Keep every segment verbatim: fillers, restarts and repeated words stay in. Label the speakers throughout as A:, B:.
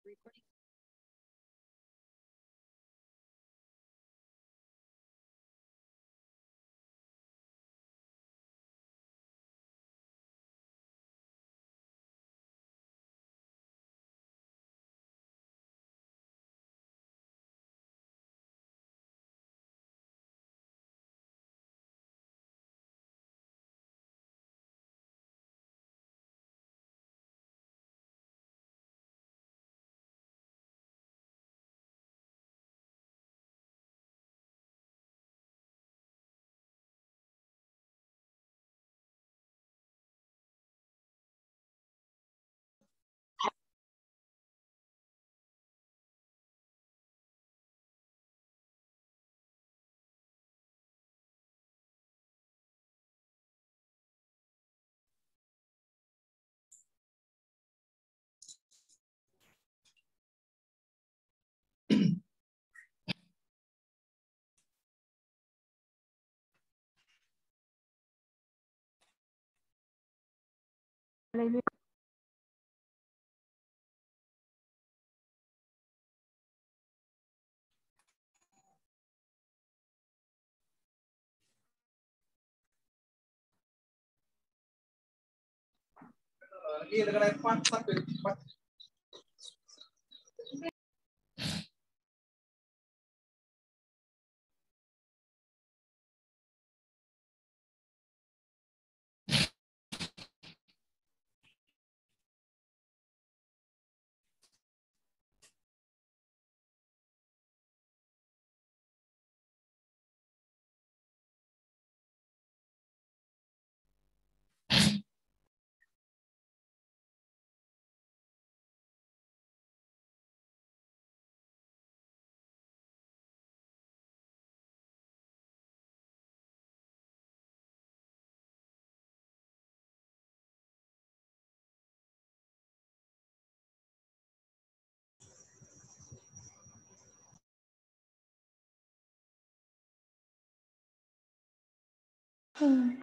A: Hmm.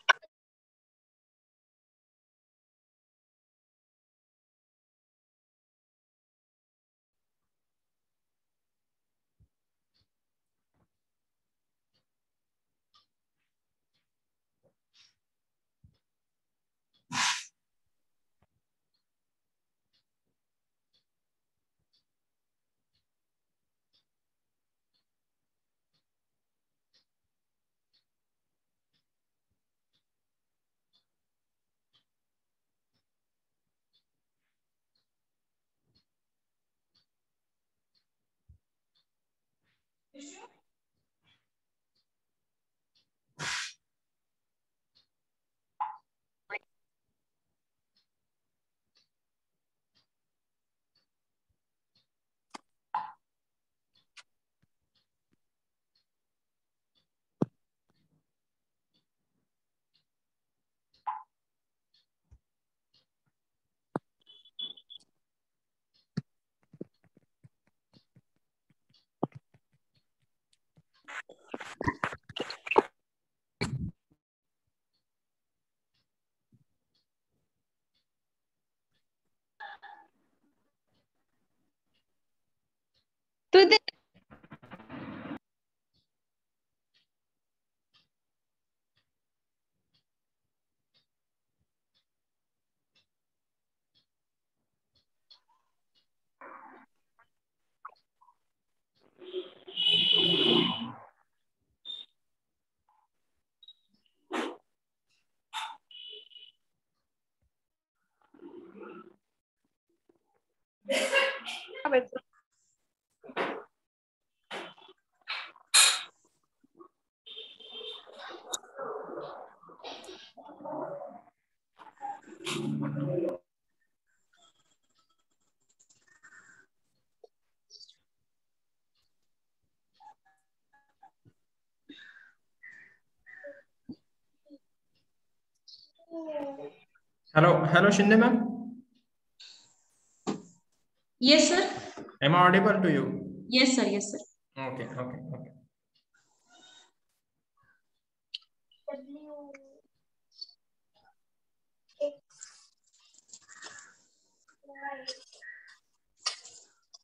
A: तो दे
B: Hello, hello, Shinde ma'am.
C: Yes, sir.
B: Am I audible to you?
C: Yes, sir. Yes, sir.
B: Okay, okay, okay.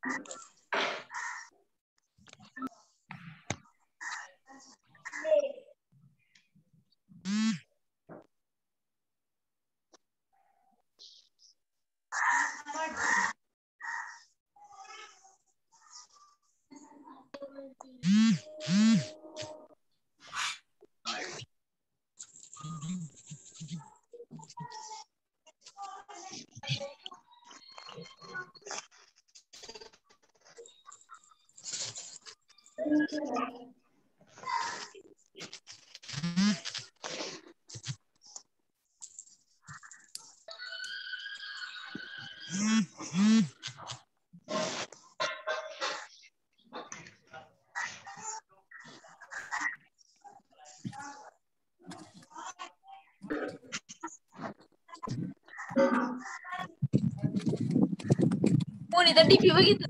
D: Monita DP बघितलं.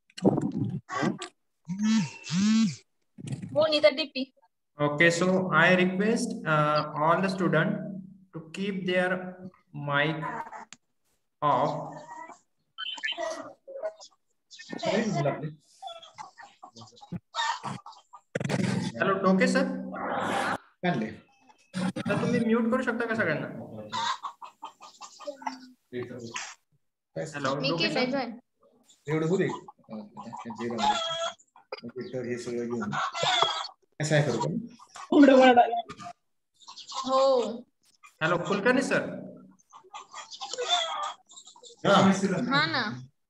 D: Monita DP.
B: Okay, so I request uh, all the students to keep their mic off. Hello, okay, sir? तर तुम्ही mute करू शकता का सगळ्यांना? Hello,
D: मी केलंय join.
E: एवढं बोल एक हे सगळं घेऊन कसं आहे करू
D: हो.
B: Hello Kulkarni sir.
D: हा ना.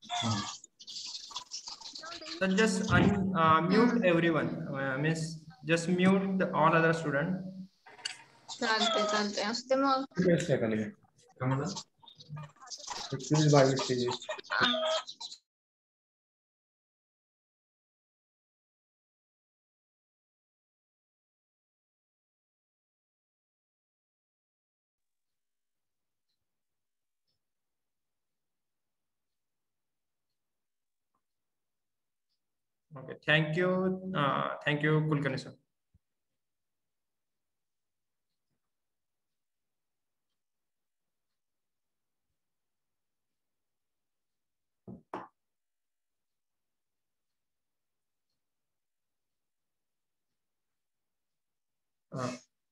B: So just un, uh, mute everyone. Uh, means just mute the, all other students.
D: चालतंय चालतंय असते मग.
E: बेस्ट आहे खाली एकवीस बावीस तेवीस.
B: Okay, thank you. Uh, thank you, Kulkarni sir. Uh,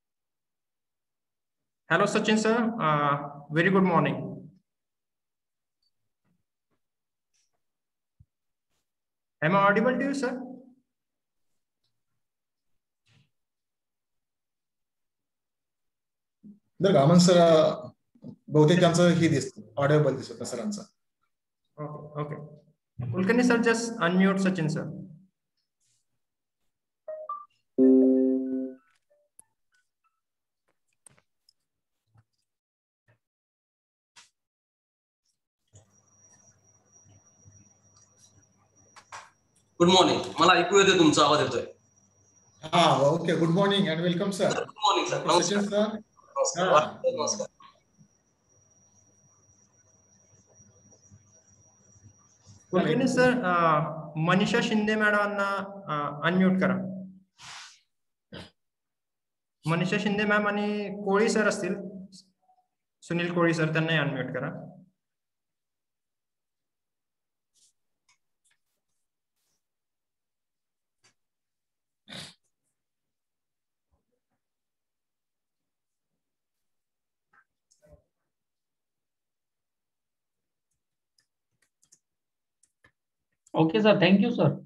B: hello, Sachin sir. Uh, very good morning. Am I audible to you, sir?
E: जर गामन सर बहुतेक त्यांचं हे दिसतं ऑडिबल दिसत सरांचा.
B: Okay, okay. Kulkarni sir, just unmute Sachin sir.
F: Good morning. मला ऐकू येते तुमचा आवाज येतोय.
E: हा okay. Good morning and welcome sir.
F: Good morning sir.
E: Sachin sir.
F: नमस्कार.
B: कुलकर्णी सर, मनीषा शिंदे मॅडमांना अनम्यूट करा. मनीषा शिंदे मॅम आणि कोळी सर असतील, सुनील कोळी सर, त्यांनाही अनम्यूट करा.
G: Okay, sir. Thank you, sir.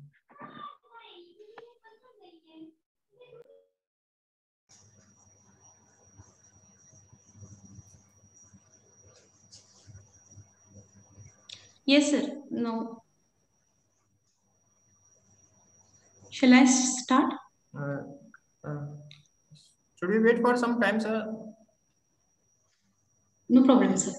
C: Yes, sir. No. Shall I start?
B: Uh, uh, should we wait for some time, sir?
C: No problem, sir.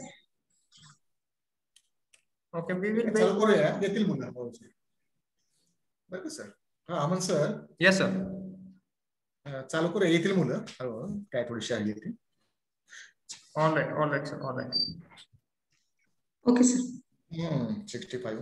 B: Okay, we will wait.
E: चालू करूया. येतील मुलं. बरं sir. हा Aman sir.
B: Yes, sir.
E: चालू करूया. येतील मुलं. काय थोडीशी आहे येतील.
B: All right, all right, sir. All right.
C: Okay, sir.
E: Hmm, sixty-five.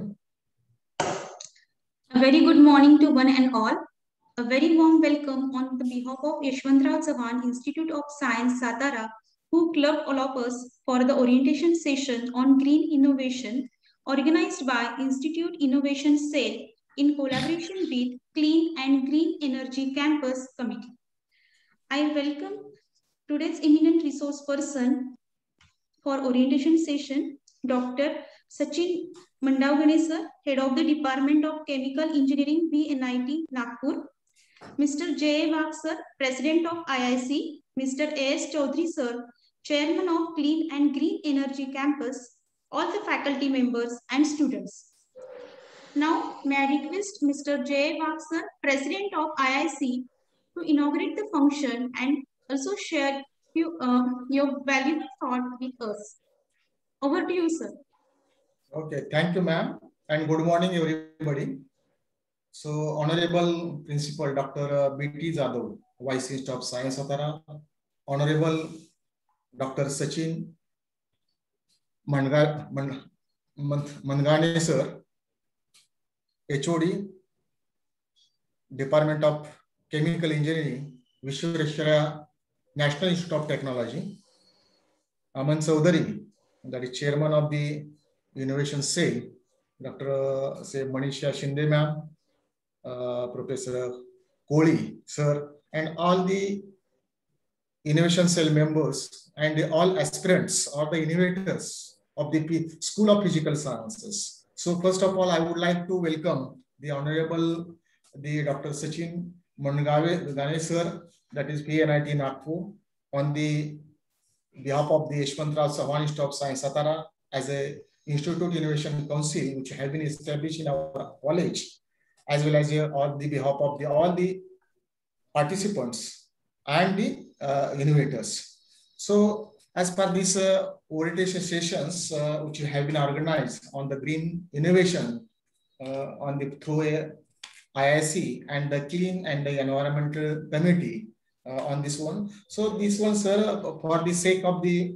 C: A very good morning to one and all. A very warm welcome on the behalf of Yashwantrao Chavan Institute of Science, Satara, who clubbed all of us for the orientation session on green innovation organized by Institute Innovation Cell in collaboration with Clean and Green Energy Campus Committee. I welcome today's eminent resource person for orientation session, Doctor Sachin Mandavgane sir, Head of the Department of Chemical Engineering, V N I T, Nagpur. Mister J A Wagh sir, President of I I C. Mister A S Chaudhary sir, Chairman of Clean and Green Energy Campus, all the faculty members and students. Now, may I request Mister J A Wagh sir, President of I I C, to inaugurate the function and also share you, uh, your valuable thought with us. Over to you, sir.
E: Okay, thank you, ma'am, and good morning, everybody. So, Honorable Principal Doctor B T Jadhav, Vice Chancellor of Science Satara, Honorable Doctor Sachin Mandga, Mand, Mandgane sir, H O D, Department of Chemical Engineering, Vishweshwaraya National Institute of Technology, Aman Chaudhary, that is Chairman of the Innovation Cell, Doctor say Manisha Shinde ma'am, uh, Professor Kohli sir, and all the Innovation Cell members and the, all aspirants or the innovators of the P School of Physical Sciences. So first of all, I would like to welcome the Honorable the Doctor Sachin Mandavgane sir, that is V N I T Nagpur, on the behalf of the Yashwantrao Savan Institute of Science Satara as a Institute Innovation Council, which have been established in our college, as well as uh, on the behalf of the, all the participants and the uh, innovators. So, as per these uh, orientation sessions, uh, which have been organized on the green innovation uh, on the through a I I C and the Clean and the Environmental Committee uh, on this one. So, this one, sir, for the sake of the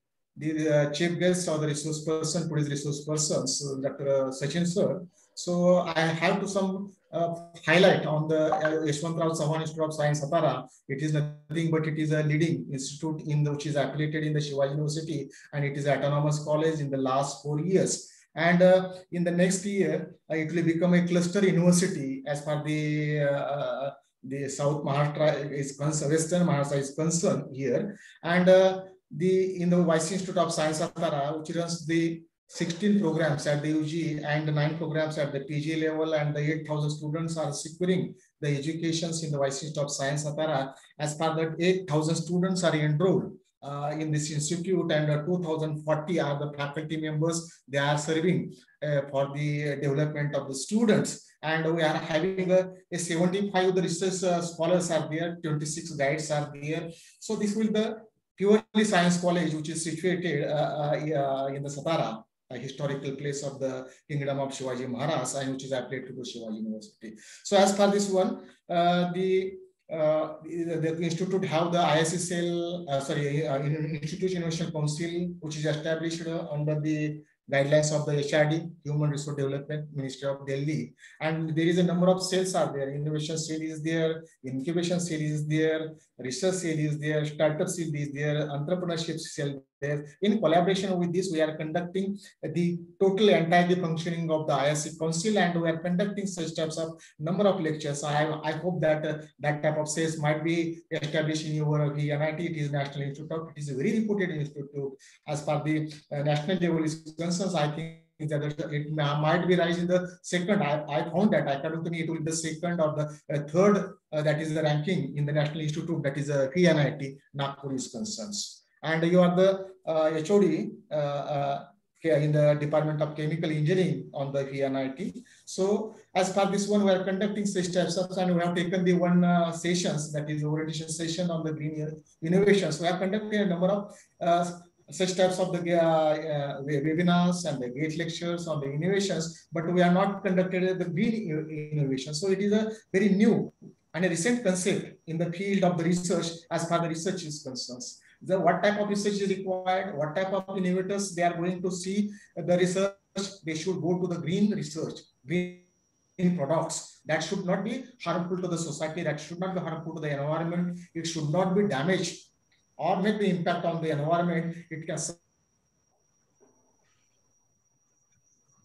E: the uh, chief guest or the resource person, today's resource persons, so Doctor Sachin sir. So I have to some uh, highlight on the uh, Yashwantrao Savan Institute of Science Satara. It is nothing but it is a leading institute in the, which is affiliated in the Shivaji University, and it is autonomous college in the last four years. And uh, in the next year, uh, it will become a cluster university as per the uh, the South Maharashtra is concerned, Western Maharashtra is concerned here, and. Uh, The in the Vice Institute of Science Satara, which runs the sixteen programs at the U G and the nine programs at the P G level, and the eight thousand students are securing the educations in the Vice Institute of Science Satara. As per that, eight thousand students are enrolled uh, in this institute, and uh, two thousand forty are the faculty members. They are serving uh, for the development of the students. And we are having a, a seventy-five the research uh, scholars are there, twenty-six guides are there. So this will the purely science college, which is situated uh, uh, in the Satara, a historical place of the kingdom of Shivaji Maharaj, and which is affiliated to Shivaji University. So as per this one, uh, the, uh, the the institute have the I I C cell, uh, sorry, uh, Institute Innovation Council, which is established uh, under the guidelines of the H R D, Human Resource Development Ministry of Delhi. And there is a number of cells are there. Innovation cell is there, incubation cell is there, research cell is there, startup cell is there, entrepreneurship cell there. In collaboration with this, we are conducting the total entire functioning of the I I C Council, and we are conducting such types of number of lectures. I, I hope that uh, that type of cells might be established in your V N I T. It is National Institute of, it is a very reputed institute as per the uh, national level is concerned. I think that it might be rise in the second. I, I found that according to me, it will be the second or the uh, third. Uh, that is the ranking in the National Institute. That is a V N I T Nagpur is concerned. And you are the uh, H O D uh, uh, in the Department of Chemical Engineering on the V N I T. So as per this one, we are conducting such types of, and we have taken the one uh, sessions, that is orientation session on the green innovations. We have conducted a number of uh, such types of the uh, uh, webinars and the gate lectures on the innovations, but we are not conducted the green innovation. So it is a very new and a recent concept in the field of the research as far the research is concerned. The, what type of research is required, what type of innovators they are going to see the research, they should go to the green research, green products. That should not be harmful to the society, that should not be harmful to the environment, it should not be damaged or make the impact on the environment. It can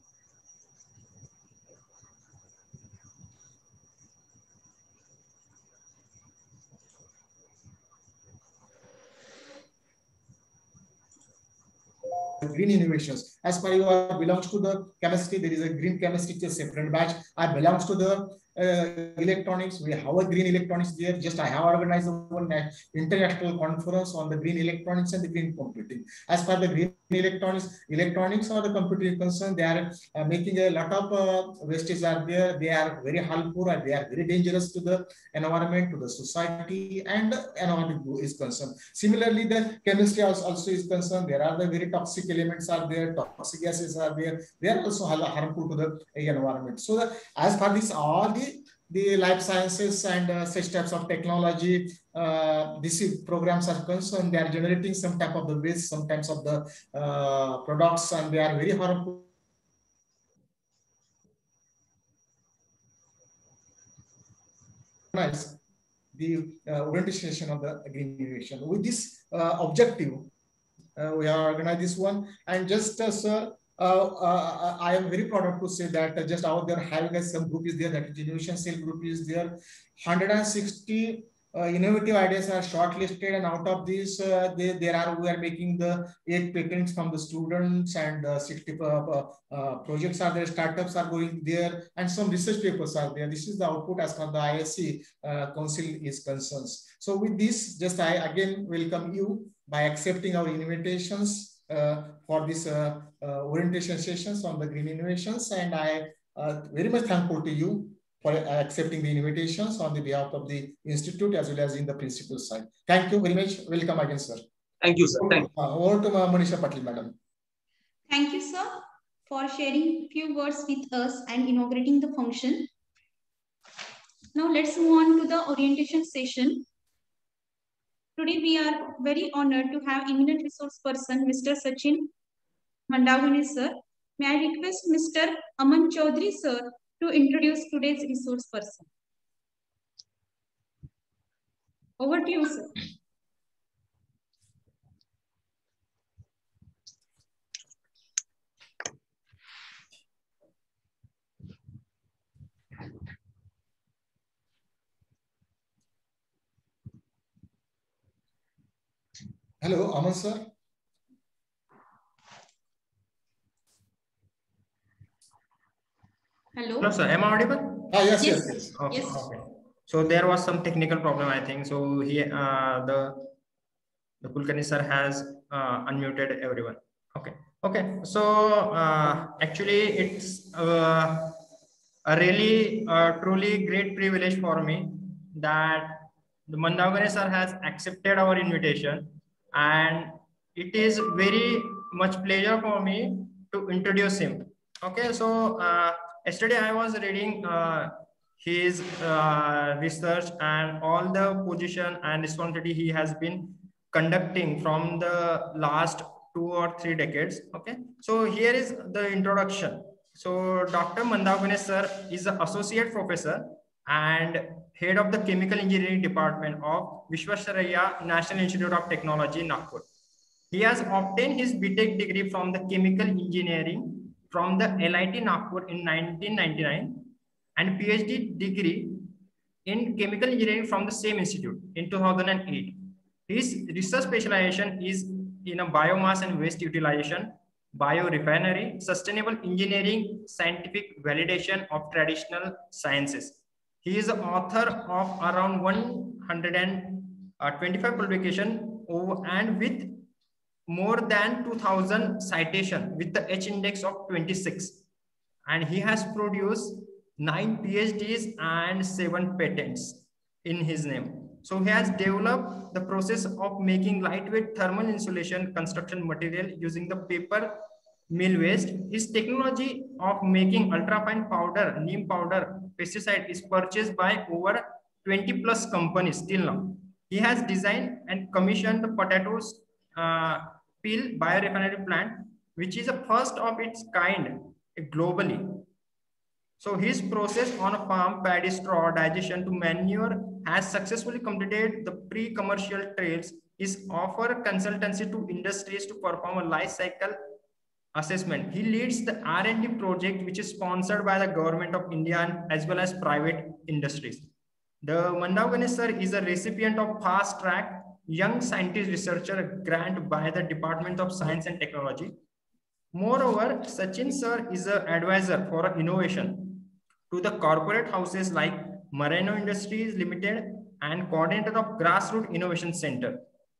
E: green innovations. As per you are belongs to the chemistry, there is a green chemistry, it's a separate batch. I belongs to the uh, electronics. We have a green electronics there. Just I have organized one international conference on the green electronics and the green computing. As per the green electronics, electronics or the computing concern, they are uh, making a lot of uh, wastes are there. They are very harmful and they are very dangerous to the environment, to the society, and environment is concerned. Similarly, the chemistry also, also is concerned. There are the very toxic elements are there, toxic gases are there. They are also harmful to the environment. So the, as far as all the the life sciences and uh, such types of technology, uh, these programs are concerned, they are generating some type of the waste, some types of the uh, products, and they are very harmful. The uh, orientation of the green innovation. With this uh, objective, uh, we have organized this one, and just as uh, Uh, uh, I am very proud to say that uh, just out there having a some group is there, that innovation cell group is there. one hundred sixty uh, innovative ideas are shortlisted, and out of these, uh, they, there are we are making the eight patents from the students, and uh, sixty uh, uh, projects are there, startups are going there, and some research papers are there. This is the output as far as the I S C uh, Council is concerned. So with this, just I again welcome you by accepting our invitations uh, for this uh, uh, orientation sessions on the green innovations, and I uh, very much thankful to you for accepting the invitations on the behalf of the institute as well as in the principal side. Thank you very much. Welcome again, sir.
F: Thank you, sir. Thank you.
E: Uh, over to Manisha Patil, madam.
C: Thank you, sir, for sharing few words with us and inaugurating the function. Now let's move on to the orientation session. Today we are very honored to have eminent resource person, Mister Sachin Mandavane, sir. May I request Mister Aman Chaudhary, sir, to introduce today's resource person. Over to you, sir.
E: Hello, Aman, sir.
C: Hello.
B: Hello, sir. Am I audible?
E: Ah, yes, yes,
C: Yes.
E: yes.
B: Okay.
C: Yes.
B: Okay. So there was some technical problem, I think. So he, uh, the the Kulkarni sir has uh, unmuted everyone. Okay. Okay. So uh, actually, it's uh, a really, uh, truly great privilege for me that the Mandavane sir has accepted our invitation, and it is very much pleasure for me to introduce him. Okay. So uh, yesterday I was reading uh, his uh, research and all the position and responsibility he has been conducting from the last two or three decades. Okay, so here is the introduction. So Doctor Mandavane sir is an associate professor and head of the chemical engineering department of Visvesvaraya National Institute of Technology, Nagpur. He has obtained his B Tech degree from the chemical engineering from the L I T Nagpur in nineteen ninety-nine and PhD degree in chemical engineering from the same institute in two thousand eight. His research specialization is in a biomass and waste utilization, biorefinery, sustainable engineering, scientific validation of traditional sciences. He is the author of around one hundred twenty-five publications and with more than two thousand citations with the H index of twenty-six. And he has produced nine PhDs and seven patents in his name. So he has developed the process of making lightweight thermal insulation construction material using the paper mill waste. His technology of making ultrafine powder, neem powder, pesticide is purchased by over twenty plus companies till now. He has designed and commissioned the potatoes uh, peel biorefinery plant, which is a first of its kind globally. So his process on a farm paddy straw digestion to manure has successfully completed the pre-commercial trials. Is offer consultancy to industries to perform a life cycle assessment. He leads the R and D project which is sponsored by the government of India as well as private industries. The Mandavane sir is a recipient of fast track young scientist researcher grant by the Department of Science and Technology Moreover, Sachin sir is an advisor for innovation to the corporate houses like Marino Industries Limited and coordinator of Grassroots Innovation Center.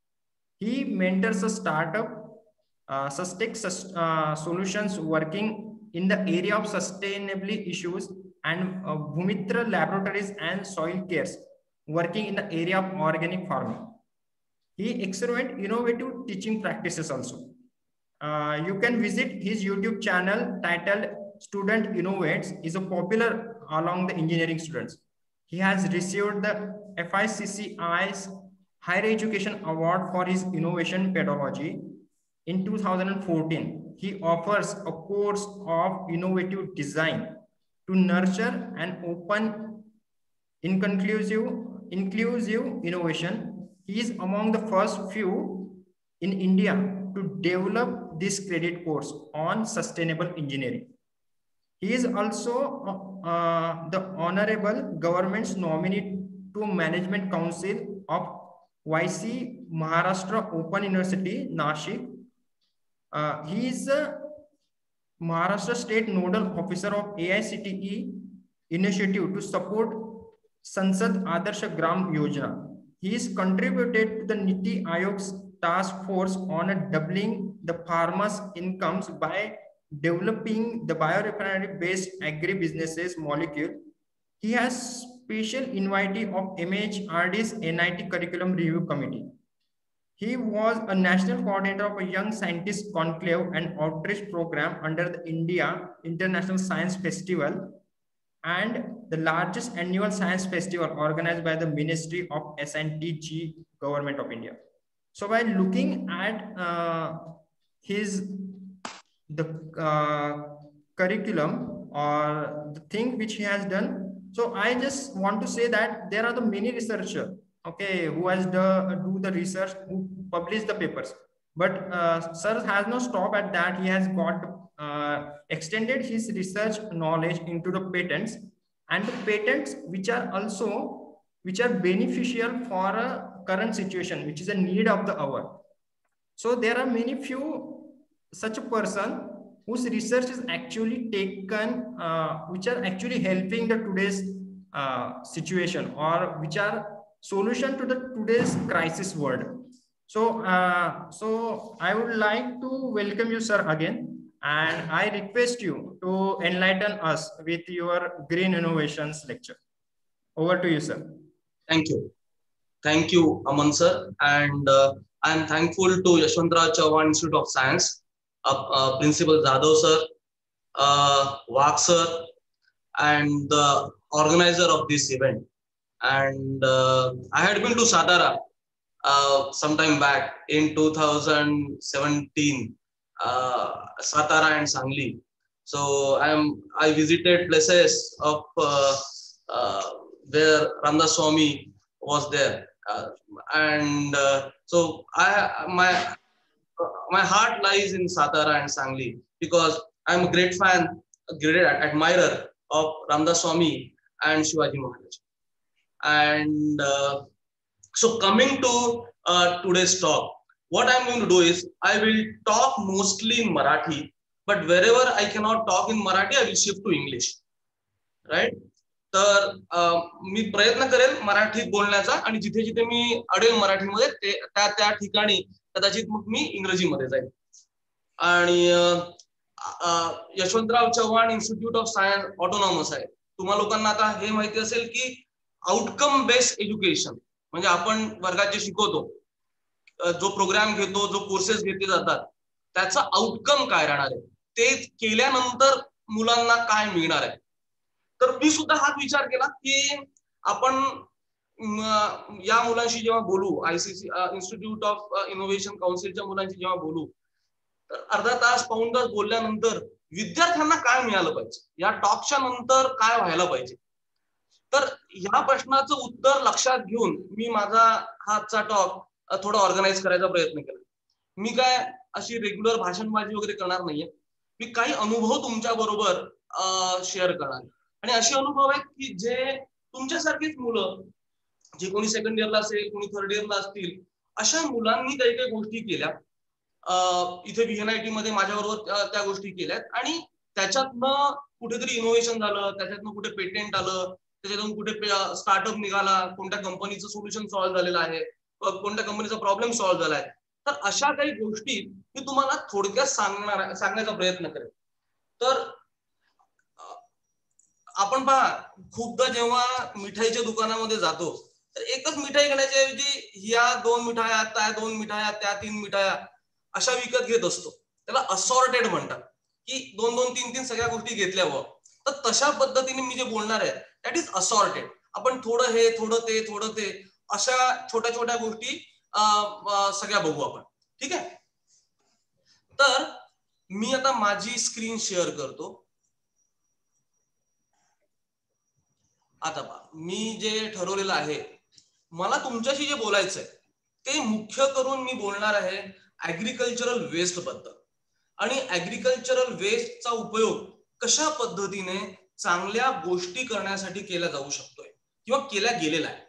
B: He mentors a startup, uh, Sustex uh, solutions working in the area of sustainability issues, and uh, Bhumitra Laboratories and Soil Cares working in the area of organic farming. He excellent innovative teaching practices also. Uh, you can visit his YouTube channel titled Student Innovates, is a popular along the engineering students. He has received the F I C C I's Higher Education Award for his innovation pedagogy in two thousand fourteen. He offers a course of innovative design to nurture and open inclusive, inclusive innovation. He is among the first few in India to develop this credit course on sustainable engineering. He is also uh, the honorable government's nominee to Management Council of Y C Maharashtra Open University, Nashik. Uh, he is a Maharashtra State Nodal Officer of A I C T E initiative to support Sansad Adarsh Gram Yojana. He is contributed to the Niti Ayog's task force on a doubling the farmers' incomes by developing the biorefinery-based agri-businesses molecule. He has special invitee of M H R D's N I T Curriculum Review Committee. He was a national coordinator of a Young Scientist Conclave and Outreach Program under the India International Science Festival and the largest annual science festival organized by the Ministry of S and T G Government of India. So by looking at uh, his the uh, curriculum or the thing which he has done, so I just want to say that there are the many researchers, okay, who has the do the research, who publish the papers, but uh, sir has no stop at that. He has got uh, extended his research knowledge into the patents, and the patents which are also which are beneficial for a current situation, which is a need of the hour. So there are many few such a person whose research is actually taken, uh, which are actually helping the today's uh, situation, or which are solution to the today's crisis world. So, uh, so I would like to welcome you, sir, again, and I request you to enlighten us with your green innovations lecture. Over to you, sir.
F: Thank you. Thank you, Aman sir. And uh, I am thankful to Yashwantrao Chauhan Institute of Science, uh, uh, Principal Jadhav sir, uh, Wag sir, and the organizer of this event. And uh, I had been to Satara uh, sometime back in two thousand seventeen, uh, Satara and Sangli. So I am I visited places of uh, uh, where Ramdas Swami was there, uh, and uh, so I my uh, my heart lies in Satara and Sangli because I am a great fan, a great admirer of Ramdas Swami and Shivaji Maharaj. And uh, so coming to uh, today's talk, what I'm going to do is I will talk mostly in Marathi, but wherever I cannot talk in Marathi, I will shift to English, right? तर मी प्रयत्न करेल मराठीत बोलण्याचा आणि जिथे जिथे मी अडेल मराठीमध्ये ते त्या त्या ठिकाणी कदाचित मग मी इंग्रजीमध्ये जाईल. आणि Yashwantrao Chavan Institute of Science autonomous आहे. तुम्हा लोकांना आता हे माहिती असेल की आउटकम बेस्ड एज्युकेशन म्हणजे आपण वर्गात जे शिकवतो, जो प्रोग्राम घेतो, जो कोर्सेस घेतले जातात, त्याचा आउटकम काय राहणार आहे, ते केल्यानंतर मुलांना काय मिळणार आहे. तर मी सुद्धा हाच विचार केला की आपण या मुलांशी जेव्हा बोलू, आयसीसी इन्स्टिट्यूट ऑफ इनोव्हेशन काउन्सिलच्या मुलांशी जेव्हा बोलू, तर अर्धा तास पाऊण तास बोलल्यानंतर विद्यार्थ्यांना काय मिळालं पाहिजे, या टॉकच्या नंतर काय व्हायला पाहिजे. तर या प्रश्नाचं उत्तर लक्षात घेऊन मी माझा हाचा टॉक थोडा ऑर्गनाइज करायचा प्रयत्न केला. मी काय अशी रेग्युलर भाषणबाजी वगैरे करणार नाहीये. मी काही अनुभव तुमच्या बरोबर शेअर करणार आणि असे अनुभव आहेत की जे तुमच्यासारखीच मुलं, जे कोणी सेकंड इयरला असेल, कोणी थर्ड इयरला असतील, अशा मुलांनी काही काही गोष्टी केल्या इथे व्हीएनआयटी मध्ये माझ्याबरोबर त्या गोष्टी केल्यात आणि त्याच्यातनं कुठेतरी इनोव्हेशन झालं, त्याच्यातनं कुठे पेटेंट आलं, त्याच्यातून कुठे स्टार्टअप निघाला, कोणत्या कंपनीचं सोल्युशन सॉल्व्ह झालेलं आहे, कोणत्या कंपनीचा प्रॉब्लेम सॉल्व्ह झालाय. तर अशा काही गोष्टी मी तुम्हाला थोडक्यात सांगणार सांगण्याचा प्रयत्न करेन. तर आपण पहा, खूपदा जेव्हा मिठाईच्या दुकानामध्ये जातो तर एकच मिठाई घेण्याच्या ऐवजी ह्या दोन मिठाया, त्या दोन मिठाया, त्या तीन मिठाया अशा विकत घेत असतो. त्याला असॉर्टेड म्हणतात, की दोन दोन तीन तीन सगळ्या गोष्टी घेतल्या व तर तशा पद्धतीने मी जे बोलणार आहे दॅट इज असॉर्टेड. आपण थोडं हे थोडं ते थोडं ते अशा छोट्या छोट्या गोष्टी सगळ्या बघू आपण. ठीक आहे. तर मी आता माझी स्क्रीन शेअर करतो. आता पहा, मी जे ठरवलेलं आहे, मला तुमच्याशी जे बोलायचं आहे ते मुख्य करून मी बोलणार आहे ऍग्रिकल्चरल वेस्ट बद्दल आणि ऍग्रिकल्चरल वेस्टचा उपयोग कशा पद्धतीने चांगल्या गोष्टी करण्यासाठी केला जाऊ शकतोय किंवा केला गेलेला आहे.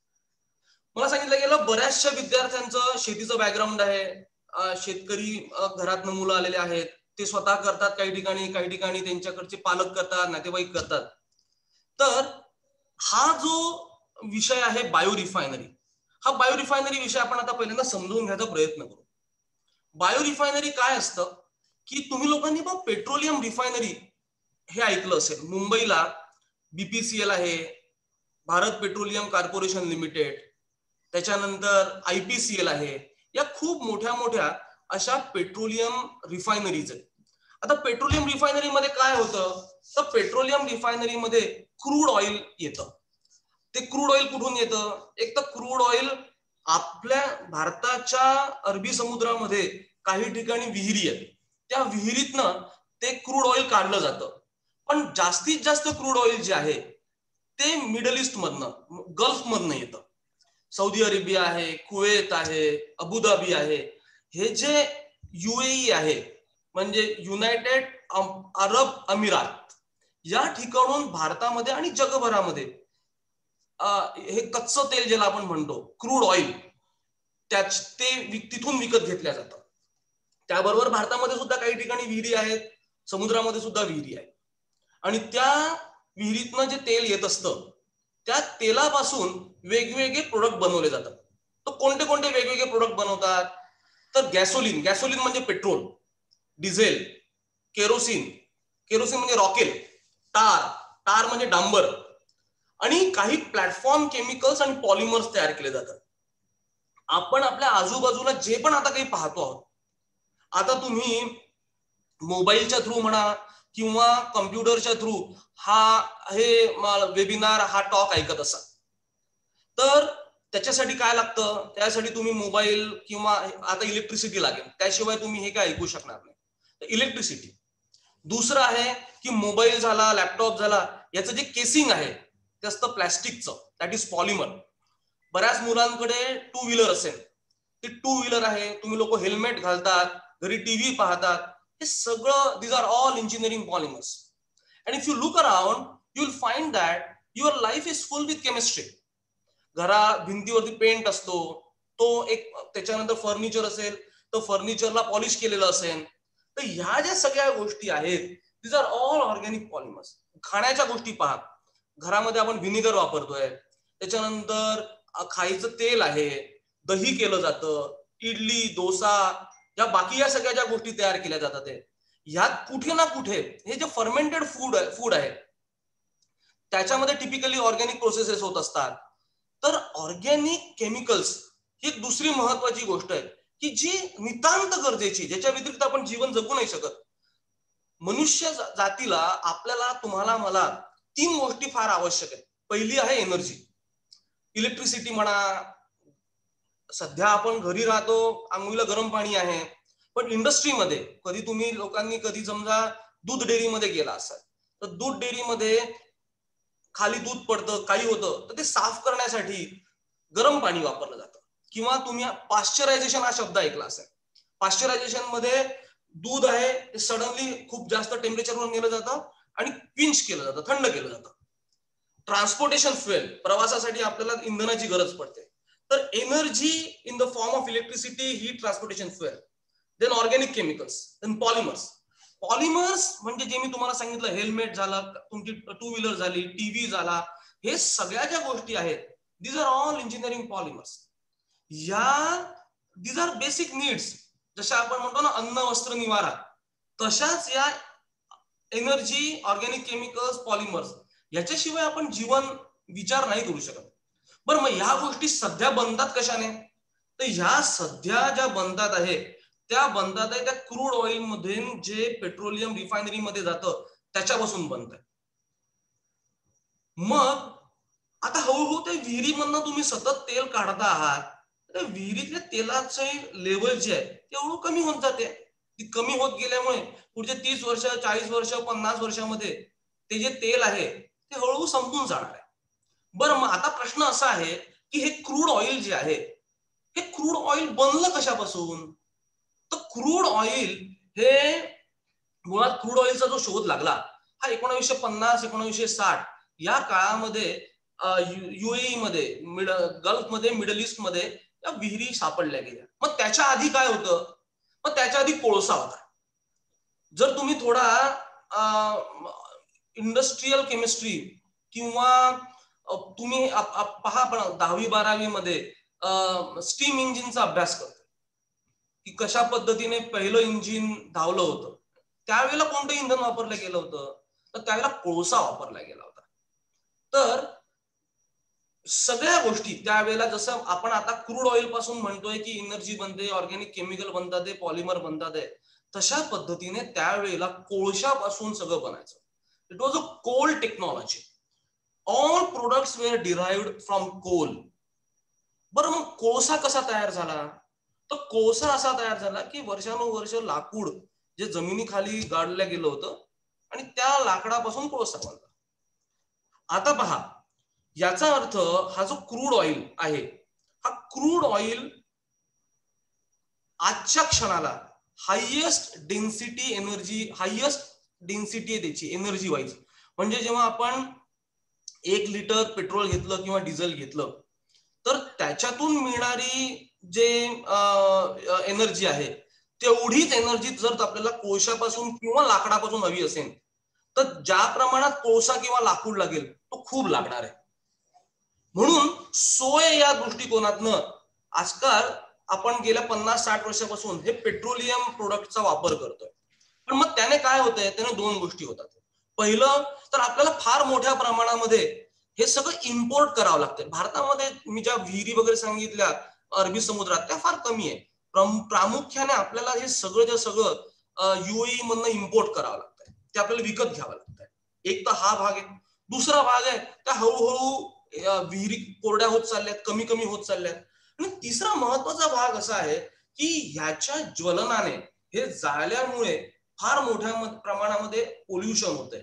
F: मला सांगितलं गेलं बऱ्याचशा विद्यार्थ्यांचं शेतीचं बॅकग्राऊंड आहे, शेतकरी घरातनं मुलं आलेले आहेत, ते स्वतः करतात काही ठिकाणी, काही ठिकाणी त्यांच्याकडचे पालक करतात, नातेवाईक करतात. तर हा जो विषय आहे बायो रिफायनरी, हा बायो रिफायनरी विषय आपण आता पहिल्यांदा समजून घ्यायचा प्रयत्न करू. बायो रिफायनरी काय असतं, की तुम्ही लोकांनी बघ पेट्रोलियम रिफायनरी हे ऐकलं असेल. मुंबईला बीपीसीएल आहे, भारत पेट्रोलियम कॉर्पोरेशन लिमिटेड, त्याच्यानंतर आयपीसीएल आहे. या खूप मोठ्या मोठ्या अशा पेट्रोलियम रिफायनरीज आहेत. आता पेट्रोलियम रिफायनरी मध्ये काय होतं, तर पेट्रोलियम रिफायनरी मध्ये क्रूड ऑइल येतं. ते क्रूड ऑइल कुठून येतं, एक तर क्रूड ऑइल आपल्या भारताच्या अरबी समुद्रामध्ये काही ठिकाणी विहिरी आहेत, त्या विहिरीतनं ते क्रूड ऑइल काढलं जातं. पण जास्तीत जास्त क्रूड ऑइल जे आहे ते मिडल ईस्ट मधनं, गल्फ मधनं येतं. सौदी अरेबिया आहे, कुवेत आहे, अबुधाबी आहे, हे जे युएई आहे म्हणजे युनायटेड अरब अमिरात, या ठिकाणून भारतामध्ये आणि जगभरामध्ये हे कच्चं तेल ज्याला आपण म्हणतो क्रूड ऑइल, त्याच ते तिथून विकत घेतल्या जातं. त्याबरोबर भारतामध्ये सुद्धा काही ठिकाणी विहिरी आहेत, समुद्रामध्ये सुद्धा विहिरी आहेत आणि त्या विहिरीतनं जे तेल येत असतं त्या तेलापासून वेगवेगळे प्रोडक्ट बनवले जातात. तर कोणते कोणते वेगवेगळे प्रोडक्ट बनवतात, तर गॅसोलिन, गॅसोलिन म्हणजे पेट्रोल, डिझेल, केरोसिन, केरोसिन म्हणजे रॉकेल, टार, टार म्हणजे डांबर, आणि काही प्लॅटफॉर्म केमिकल्स आणि पॉलिमर्स तयार केले जातात. आपण आपल्या आजूबाजूला जे पण आता काही पाहतो आहोत, आता तुम्ही मोबाईलच्या थ्रू म्हणा किंवा कम्प्युटरच्या थ्रू हा हे वेबिनार, हा टॉक ऐकत असाल, तर त्याच्यासाठी काय लागतं, त्यासाठी तुम्ही मोबाईल किंवा आता इलेक्ट्रिसिटी लागेल, त्याशिवाय तुम्ही हे काय ऐकू शकणार नाही. इलेक्ट्रिसिटी. दुसरं आहे की मोबाईल झाला, लॅपटॉप झाला, याचं जे केसिंग आहे ते असतं प्लॅस्टिकचं, दॅट इज पॉलिमर. बऱ्याच मुलांकडे टू व्हीलर असेल, ते टू व्हीलर आहे, तुम्ही लोक हेल्मेट घालतात, घरी टीव्ही पाहतात, हे सगळं these are all engineering polymers. And if you look around you will find that your life is full with chemistry. घरा भिंतीवरती पेंट असतो, तो एक, त्याच्यानंतर फर्निचर असेल तर फर्निचरला पॉलिश केलेलं असेल. तर ह्या ज्या सगळ्या गोष्टी आहेत these are all organic polymers. खाण्याच्या गोष्टी पहा, घरामध्ये आपण व्हिनेगर वापरतोय, त्याच्यानंतर खायचं तेल आहे, दही केलं जातं, इडली, डोसा, या बाकी या सगळ्या ज्या गोष्टी तयार केल्या जातात ह्यात कुठे ना कुठे हे जे फर्मेंटेड फूड फूड आहे त्याच्यामध्ये टिपिकली ऑर्गॅनिक प्रोसेसेस होत असतात. तर ऑर्गॅनिक केमिकल्स ही एक दुसरी महत्वाची गोष्ट आहे की जी नितांत गरजेची, ज्याच्या व्यतिरिक्त आपण जीवन जगू नाही शकत. मनुष्य जातीला, आपल्याला, तुम्हाला, मला तीन गोष्टी फार आवश्यक आहेत. पहिली आहे एनर्जी, इलेक्ट्रिसिटी म्हणा. सध्या आपण घरी राहतो, आंघोळीला गरम पाणी आहे, पण इंडस्ट्रीमध्ये कधी तुम्ही लोकांनी कधी समजा दूध डेअरीमध्ये गेला असाल, तर दूध डेअरीमध्ये खाली दूध पडतं, काही होतं, तर ते साफ करण्यासाठी गरम पाणी वापरलं जातं. किंवा तुम्ही पाश्चरायझेशन हा शब्द ऐकला असेल. पाश्चरायझेशन मध्ये दूध आहे ते सडनली खूप जास्त टेम्परेचरवर नेलं जातं आणि क्विंच केलं जातं, थंड केलं जातं. ट्रान्सपोर्टेशन फ्युएल, प्रवासासाठी आपल्याला इंधनाची गरज पडते. तर energy in the form of electricity ही transportation fuel. Then organic chemicals, then polymers. Polymers म्हणजे जे मी तुम्हाला सांगितलं, हेल्मेट झालं, तुमची टू व्हीलर झाली, टीव्ही झाला, हे सगळ्या ज्या गोष्टी आहेत, these are all engineering polymers. या दीज आर बेसिक नीड्स. जशा आपण म्हणतो ना अन्न वस्त्र निवारा, तशाच या एनर्जी, ऑर्गॅनिक केमिकल्स, पॉलिमर्स, याच्याशिवाय आपण जीवन विचार नाही करू शकत. बरं, मग ह्या गोष्टी सध्या बनतात कशाने? तर ह्या सध्या ज्या बनतात आहे त्या बनतात आहे त्या क्रूड ऑइल मध्ये, जे पेट्रोलियम रिफायनरी मध्ये जातं त्याच्यापासून बनत आहे. मग आता हळूहळू त्या विहिरीमधनं तुम्ही सतत तेल काढता आहात, त्या विहिरीतल्या तेलाचे लेवल जे आहे ते हळूहळू कमी होत जाते. ती कमी होत गेल्यामुळे पुढचे तीस वर्ष, चाळीस वर्ष, पन्नास वर्षामध्ये ते जे तेल आहे ते हळूहळू संपून जाणार आहे. बरं, मग आता प्रश्न असा आहे की हे क्रूड ऑइल जे आहे, हे क्रूड ऑइल बनलं कशापासून? तर क्रूड ऑइल हे मुळात क्रूड ऑइलचा जो शोध लागला हा एकोणीसशे पन्नास एकोणीसशे साठ या काळामध्ये युएई मध्ये, मिड गल्फ मध्ये, मिडल ईस्ट मध्ये या विहिरी सापडल्या गेल्या. मग त्याच्या आधी काय होतं? मग त्याच्या आधी कोळसा होता. जर तुम्ही थोडा इंडस्ट्रियल केमिस्ट्री किंवा तुम्ही पहा, पण दहावी बारावी मध्ये स्टीम इंजिनचा अभ्यास करतो की कशा पद्धतीने पहिलं इंजिन धावलं होतं, त्यावेळेला कोणतं इंधन वापरलं गेलं होतं? तर त्यावेळेला कोळसा वापरला गेला होता. तर सगळ्या गोष्टी त्यावेळेला, जसं आपण आता क्रूड ऑइल पासून म्हणतोय की एनर्जी बनते, ऑर्गॅनिक केमिकल बनतात, पॉलिमर बनतात, तशा पद्धतीने त्यावेळेला कोळशापासून सगळं बनायचं. It was a coal technology. All products were derived from coal. बरं, मग कोळसा कसा तयार झाला? तर कोळसा असा तयार झाला की वर्षानुवर्ष लाकूड जे जमिनीखाली गाडलं गेलं होतं आणि त्या लाकडापासून कोळसा बनला. आता पहा, याचा अर्थ हा जो क्रूड ऑइल आहे, हा क्रूड ऑइल आजच्या क्षणाला highest density energy, highest density आहे त्याची एनर्जी वाईज. म्हणजे जेव्हा आपण एक लिटर पेट्रोल घेतलं किंवा डिझेल घेतलं तर त्याच्यातून मिळणारी जे एनर्जी आहे तेवढीच एनर्जी जर आपल्याला कोळशापासून किंवा लाकडापासून हवी असेल तर ज्या प्रमाणात कोळसा किंवा लाकूड लागेल तो खूप लागणार आहे. म्हणून सोय या दृष्टिकोनातनं आजकाल आपण गेल्या पन्नास साठ वर्षापासून हे पेट्रोलियम प्रोडक्टचा वापर करतोय. पण मग त्याने काय होतंय? त्याने दोन गोष्टी होतात. पहिलं तर आपल्याला फार मोठ्या प्रमाणामध्ये हे सगळं इम्पोर्ट करावं लागतंय. भारतामध्ये मी ज्या विहिरी वगैरे सांगितल्या अरबी समुद्रात त्या फार कमी आहे. प्रामुख्याने आपल्याला हे सगळं जे सगळं युएई मधनं इम्पोर्ट करावं लागतंय, ते आपल्याला विकत घ्यावं लागतंय. एक तर हा भाग आहे. दुसरा भाग आहे त्या हळूहळू विहिरी कोरड्या होत चालल्यात, कमी कमी होत चालल्यात. आणि तिसरा महत्वाचा भाग असा आहे की ह्याच्या ज्वलनाने, हे जाळल्यामुळे फार मोठ्या प्रमाणामध्ये पोल्युशन होतंय.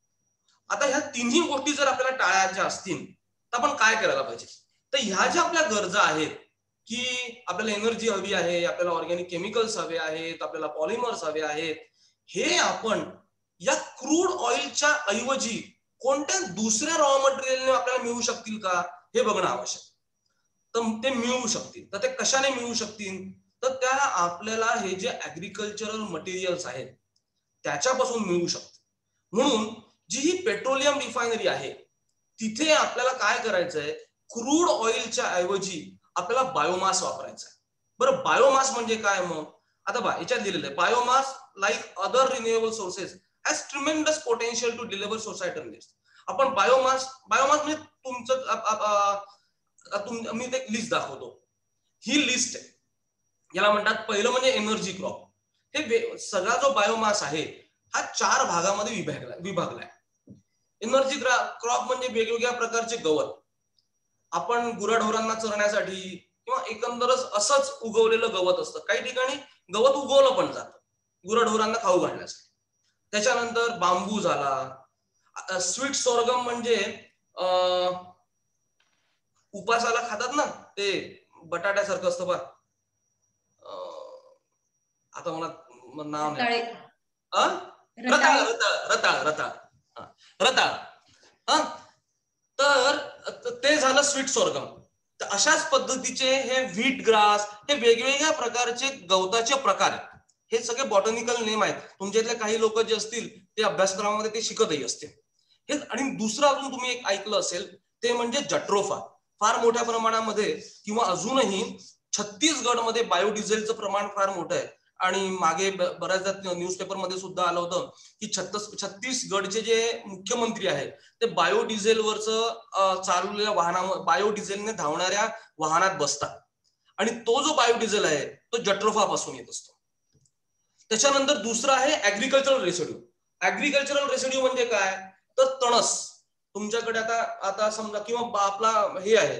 F: आता ह्या तिन्ही गोष्टी जर आपल्याला टाळायच्या असतील तर आपण काय करायला पाहिजे? तर ह्या ज्या आपल्या गरजा आहेत की आपल्याला एनर्जी हवी आहे, आपल्याला ऑर्गॅनिक केमिकल्स हवे आहेत, आपल्याला पॉलिमर्स हवे आहेत, हे आपण या क्रूड ऑइलच्या ऐवजी कोणत्या दुसऱ्या रॉ मटेरियलने आपल्याला मिळू शकतील का हे बघणं आवश्यक. तर ते मिळू शकतील. तर ते कशाने मिळू शकतील? तर त्या आपल्याला हे जे ऍग्रिकल्चरल मटेरियल्स आहेत त्याच्यापासून मिळू शकते. म्हणून जी ही पेट्रोलियम रिफायनरी आहे तिथे आपल्याला काय करायचंय? क्रूड ऑइलच्या ऐवजी आपल्याला बायोमास वापरायचा आहे. बरं, बायोमास म्हणजे काय? मग आता बा याच्यात दिलेलं आहे, biomass like other renewable sources has tremendous potential to deliver societal needs. आपण बायोमास बायोमास म्हणजे तुमचं मी एक लिस्ट दाखवतो. ही लिस्ट आहे, याला म्हणतात पहिलं म्हणजे एनर्जी क्रॉप. हे सगळा जो बायोमास आहे हा चार भागामध्ये विभागला विभागलाय. एनर्जी क्रॉप म्हणजे वेगवेगळ्या प्रकारचे गवत, आपण गुराढोरांना चरण्यासाठी किंवा एकंदरच असंच उगवलेलं गवत असतं. काही ठिकाणी गवत उगवलं पण जातं गुराढोरांना खाऊ घालण्यासाठी. त्याच्यानंतर बांबू झाला. स्वीट सोरगम म्हणजे अं उपासाला खातात ना, ते बटाट्यासारखं असतं बा, आता मला नाव नाही. रताळ रताळ रताळ रताळ रताळ हा तर ते झालं स्वीट सोरगम. तर अशाच पद्धतीचे हे व्हीट ग्रास, हे वेगवेगळ्या प्रकारचे गवताचे प्रकार आहेत. हे सगळे बॉटनिकल नेम आहेत. तुमच्यातले काही लोक जे असतील ते अभ्यासक्रमामध्ये ते शिकतही असतील हे. आणि दुसरं अजून तुम्ही एक ऐकलं असेल ते म्हणजे जट्रोफा. फार मोठ्या प्रमाणामध्ये किंवा अजूनही छत्तीसगड मध्ये बायोडिझेलचं प्रमाण फार मोठं आहे. आणि मागे बऱ्याचदा न्यूजपेपरमध्ये सुद्धा आलं होतं की छत्तीस छत्तीसगडचे जे मुख्यमंत्री आहेत ते बायोडिझेलवरचं चालवलेल्या वाहना बायोडिझेलने धावणाऱ्या वाहनात बसतात. आणि तो जो बायोडिझेल आहे तो जट्रोफा पासून येत असतो. त्याच्यानंतर दुसरा आहे ऍग्रिकल्चरल रेसिड्यू. ऍग्रिकल्चरल रेसिड्यू म्हणजे काय तर तणस. तुमच्याकडे आता आता समजा किंवा आपला हे आहे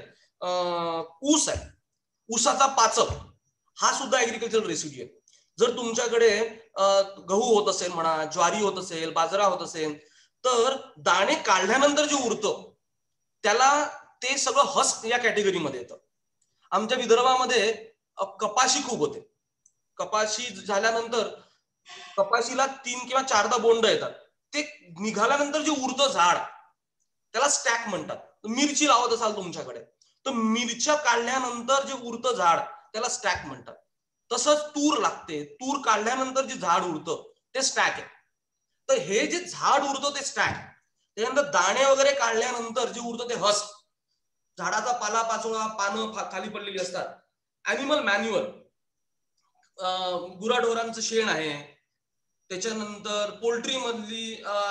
F: ऊस आहे, ऊसाचा पाचप हा सुद्धा ऍग्रिकल्चरल रेसिड्यू आहे. जर तुमच्याकडे गहू होत असेल म्हणा, ज्वारी होत असेल, बाजरा होत असेल तर दाणे काढल्यानंतर जे उरतं त्याला ते सगळं हस्क या कॅटेगरीमध्ये येतं. आमच्या विदर्भामध्ये कपाशी खूप होते. कपाशी झाल्यानंतर कपाशीला तीन किंवा चारदा बोंड येतात. ते निघाल्यानंतर जे उरतं झाड त्याला स्टॅक म्हणतात. मिरची लावत असाल तुमच्याकडे तर मिरच्या काढल्यानंतर जे उरतं झाड त्याला स्टॅक म्हणतात. तसंच तूर लागते, तूर काढल्यानंतर जे झाड उरतं ते स्टॅक आहे. तर हे जे झाड उरतं ते स्टॅक. त्यानंतर दाणे वगैरे काढल्यानंतर जे उरतं ते हस्क. झाडाचा पाला पाचोळा पानं खाली पडलेली असतात. ॲनिमल मॅन्युअर, गुराढोरांचं शेण आहे, त्याच्यानंतर पोल्ट्री मधली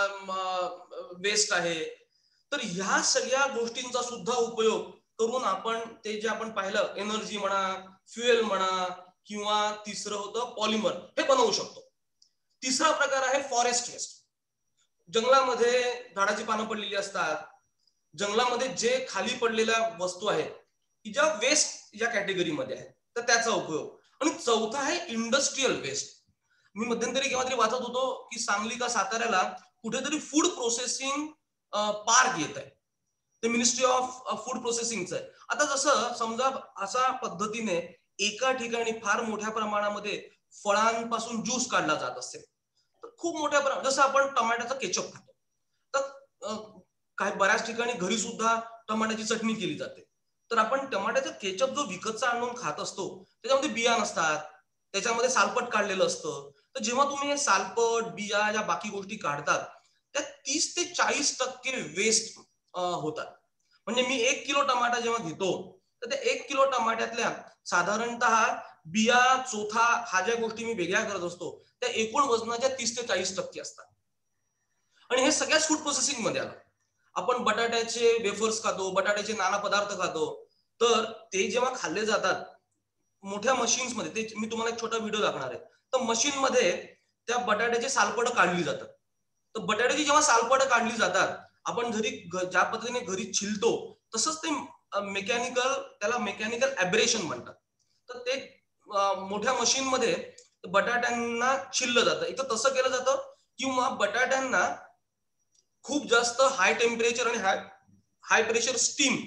F: वेस्ट आहे. तर ह्या सगळ्या गोष्टींचा सुद्धा उपयोग करून आपण ते जे आपण पाहिलं एनर्जी म्हणा, फ्युएल म्हणा किंवा तिसरं होतं पॉलिमर हे बनवू शकतो. तिसरा प्रकार आहे फॉरेस्ट वेस्ट. जंगलामध्ये झाडाची पानं पडलेली असतात, जंगलामध्ये जे खाली पडलेल्या वस्तू आहेत की ज्या वेस्ट या कॅटेगरीमध्ये आहेत तर त्याचा उपयोग. आणि चौथा आहे इंडस्ट्रियल वेस्ट. मी मध्यंतरी केव्हा तरी वाचत होतो की सांगली का साताऱ्याला कुठेतरी फूड प्रोसेसिंग पार्क येत आहे. ते मिनिस्ट्री ऑफ फूड प्रोसेसिंगचं आहे. आता जसं समजा अशा पद्धतीने एका ठिकाणी फार मोठ्या प्रमाणामध्ये फळांपासून ज्यूस काढला जात असेल तर खूप मोठ्या प्रमाणात, जसं आपण टमाट्याचा केचप खातो तर काही बऱ्याच ठिकाणी घरी सुद्धा टमाट्याची चटणी केली जाते. तर आपण टमाट्याचा केचप जो विकतचा आणून खात असतो त्याच्यामध्ये बिया नसतात, त्याच्यामध्ये सालपट काढलेलं असतं. तर जेव्हा तुम्ही हे सालपट बिया या बाकी गोष्टी काढतात त्या तीस ते चाळीस टक्के वेस्ट होतात. म्हणजे मी एक किलो टमाटा जेव्हा घेतो तर त्या एक किलो टमाट्यातल्या साधारणतः बिया चोथा हा ज्या गोष्टी मी वेगळ्या करत असतो त्या एकूण वजनाच्या तीस ते चाळीस टक्के असतात. आणि हे सगळ्याच फूड प्रोसेसिंग मध्ये आलं. आपण बटाट्याचे वेफर्स खातो, बटाट्याचे नाना पदार्थ खातो, तर ते जेव्हा खाल्ले जातात मोठ्या मशीन्स मध्ये, ते मी तुम्हाला एक छोटा व्हिडिओ दाखवणार आहे. तर मशीन मध्ये त्या बटाट्याचे सालपट काढली जातात. तर बटाट्याची जेव्हा सालपट काढली जातात आपण घरी ज्या पद्धतीने घरी छिलतो तसंच ते मेकॅनिकल, त्याला मेकॅनिकल ॲब्रेशन म्हणतात. तर ते मोठ्या मशीन मध्ये बटाट्यांना छिललं जातं. इथं तसं केलं जातं किंवा बटाट्यांना खूप जास्त हाय टेम्परेचर आणि हाय हाय प्रेशर स्टीम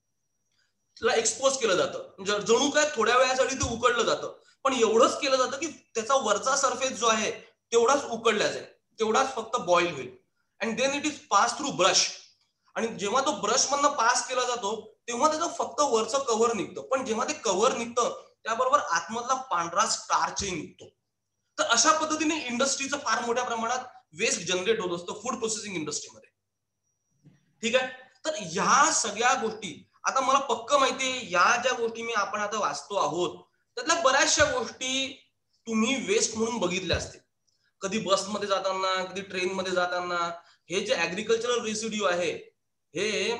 F: ला एक्सपोज केलं जातं. जणू काय थोड्या वेळासाठी ते उकडलं जातं, पण एवढंच केलं जातं की त्याचा वरचा सरफेस जो आहे तेवढाच उकडला जाईल, तेवढाच फक्त बॉईल होईल. And then it is pass through brush. आणि जेव्हा तो ब्रश मधनं पास केला जातो तेव्हा त्याचं फक्त वरचं कव्हर निघतं, पण जेव्हा ते कव्हर निघतं त्याबरोबर आतमधला पांढरा स्टार्चही निघतो. तर अशा पद्धतीने इंडस्ट्रीचं फार मोठ्या प्रमाणात वेस्ट जनरेट होत असतं फूड प्रोसेसिंग इंडस्ट्रीमध्ये. ठीक आहे. तर ह्या सगळ्या गोष्टी आता मला पक्क माहितीये, या ज्या गोष्टी मी आपण आता वाचतो आहोत त्यातल्या बऱ्याचशा गोष्टी तुम्ही वेस्ट म्हणून बघितल्या असतील. कधी बसमध्ये जाताना, कधी ट्रेनमध्ये जाताना. हे जे ऍग्रिकल्चरल रेसिड्यू आहे हे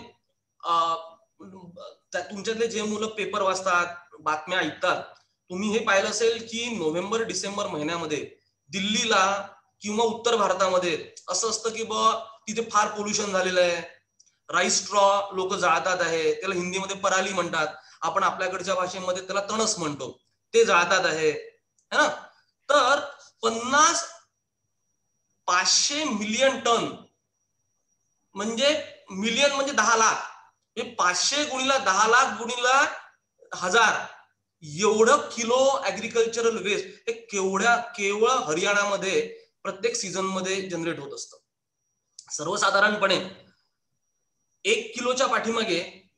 F: तुमच्यातले जे मुलं पेपर वाचतात, बातम्या ऐकतात, तुम्ही हे पाहिलं असेल की नोव्हेंबर डिसेंबर महिन्यामध्ये दिल्लीला किंवा उत्तर भारतामध्ये असं असतं की बा तिथे फार पोल्युशन झालेलं आहे, राईस स्ट्रॉ लोक जाळतात आहे, त्याला हिंदीमध्ये पराली म्हणतात, आपण आपल्याकडच्या भाषेमध्ये त्याला तणस म्हणतो, ते जाळतात आहे है ना. तर पन्नास पाचशे मिलियन टन म्हणजे मिलियन म्हणजे दहा लाख, हे पाचशे गुणीला दहा लाख गुणीला हजार एवढं किलो ऍग्रिकल्चरल वेस्ट हे केवढ्या केवळ हरियाणामध्ये प्रत्येक सीझन मध्ये जनरेट होत असतं. सर्वसाधारणपणे एक किलोच्या पाठीमागे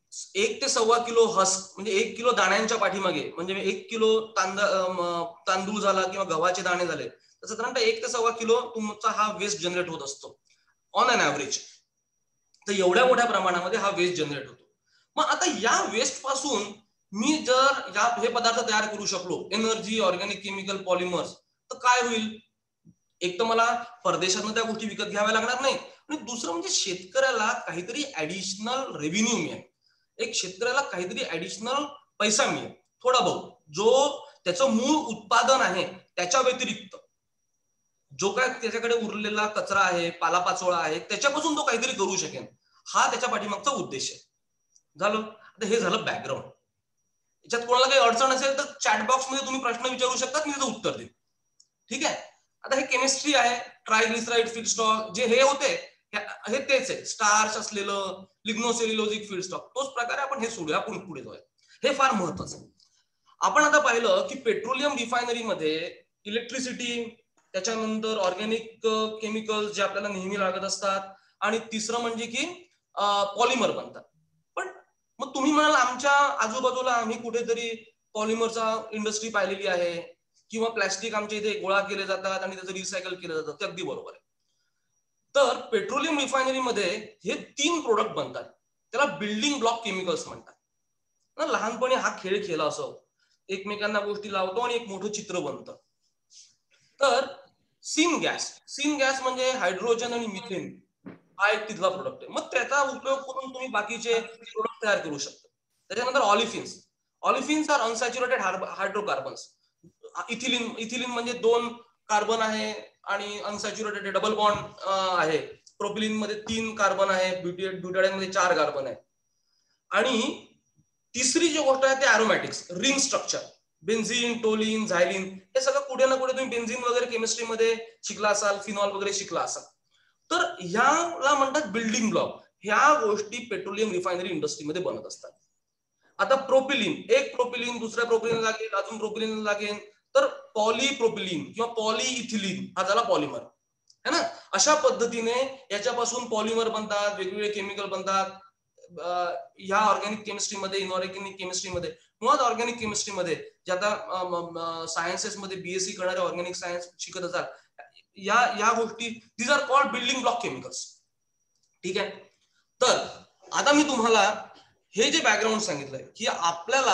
F: एक ते सव्वा किलो हस्क म्हणजे एक किलो दाण्यांच्या पाठीमागे म्हणजे एक किलो तांदूळ तांदूळ झाला किंवा गव्हाचे दाणे झाले तर साधारणतः एक ते सव्वा किलो तुमचा हा वेस्ट जनरेट होत असतो ऑन अन ऍव्हरेज. तर एवढ्या मोठ्या प्रमाणामध्ये हा वेस्ट जनरेट होतो. मग आता या वेस्ट पासून मी जर या हे पदार्थ तयार करू शकलो एनर्जी, ऑर्गॅनिक केमिकल, पॉलिमर्स, तर काय होईल? एक तर मला परदेशातून त्या गोष्टी विकत घ्याव्या लागणार नाही आणि दुसरं म्हणजे शेतकऱ्याला काहीतरी ऍडिशनल रेव्हेन्यू मिळेल. एक शेतकऱ्याला काहीतरी ऍडिशनल पैसा मिळेल थोडा बहुत, जो त्याचं मूळ उत्पादन आहे त्याच्या व्यतिरिक्त जो काय त्याच्याकडे उरलेला कचरा आहे, पालापाचोळा आहे, त्याच्यापासून तो काहीतरी करू शकेल. हा त्याच्या पाठीमागचा उद्देश आहे. झालं. आता हे झालं बॅकग्राऊंड. याच्यात कोणाला काही अडचण असेल तर चॅट बॉक्स मध्ये तुम्ही प्रश्न विचारू शकता, मी त्याचं उत्तर देईन. ठीक आहे. आता हे केमिस्ट्री आहे. ट्रायग्लिसराइड फीडस्टॉक जे हे होते हे तेच आहे, स्टार्च असलेलं लिग्नोसेल्युलोजिक फीडस्टॉक, तोच प्रकारे आपण हे सोडूया, आपण पुढे जाऊया. हे फार महत्वाचं. आपण आता पाहिलं की पेट्रोलियम रिफायनरीमध्ये इलेक्ट्रिसिटी, त्याच्यानंतर ऑर्गॅनिक केमिकल्स जे आपल्याला नेहमी लागत असतात, आणि तिसरं म्हणजे की पॉलिमर बनतात. पण मग तुम्ही म्हणाल आमच्या आजूबाजूला आम्ही कुठेतरी पॉलिमरचा इंडस्ट्री पाहिलेली आहे किंवा प्लॅस्टिक आमच्या इथे गोळा केले जातात आणि त्याचं रिसायकल केलं जातं. ते अगदी बरोबर आहे. तर पेट्रोलियम रिफायनरीमध्ये हे तीन प्रोडक्ट बनतात, त्याला बिल्डिंग ब्लॉक केमिकल्स म्हणतात. लहानपणी हा खेळ खेळला असं, एकमेकांना गोष्टी लावतो आणि एक मोठं चित्र बनतं. तर सिन गॅस, सिन गॅस म्हणजे हायड्रोजन आणि मिथेन हा एक तिथला प्रोडक्ट आहे. मग त्याचा उपयोग करून तुम्ही बाकीचे प्रोडक्ट तयार करू शकता. त्याच्यानंतर olefins, olefins are unsaturated hydrocarbons. Ethylene, ethylene म्हणजे दोन कार्बन आहे आणि अनसॅच्युरेटेड डबल बॉन्ड आहे. प्रोपिलिन मध्ये तीन कार्बन आहे, ब्युटाडाईन मध्ये चार कार्बन आहे. आणि तिसरी जी गोष्ट आहे ते aromatics, ring structure, benzene, toluene, xylene, हे सगळं कुठे ना कुठे तुम्ही बेन्झीन वगैरे केमिस्ट्रीमध्ये शिकला असाल, फिनॉल वगैरे शिकला असाल. तर ह्याला म्हणतात बिल्डिंग ब्लॉक. ह्या गोष्टी पेट्रोलियम रिफायनरी इंडस्ट्रीमध्ये बनत असतात. आता प्रोपिलिन, एक प्रोपिलिन दुसऱ्या प्रोपिलिन लागेल, अजून प्रोपिलिन लागेल, तर पॉलीप्रोपिलिन किंवा पॉलीइथिलीन हा झाला पॉलिमर है ना. अशा पद्धतीने याच्यापासून पॉलिमर बनतात, वेगवेगळे केमिकल बनतात. ह्या ऑर्गॅनिक केमिस्ट्रीमध्ये, इनऑर्गॅनिक केमिस्ट्रीमध्ये, मुळात ऑर्गॅनिक केमिस्ट्रीमध्ये जे आता सायन्सेसमध्ये बीएससी करणारे ऑर्गॅनिक सायन्स शिकत असतात, या या गोष्टी these are called building block chemicals. ठीक आहे. तर आता मी तुम्हाला हे जे बॅकग्राऊंड सांगितलंय की आपल्याला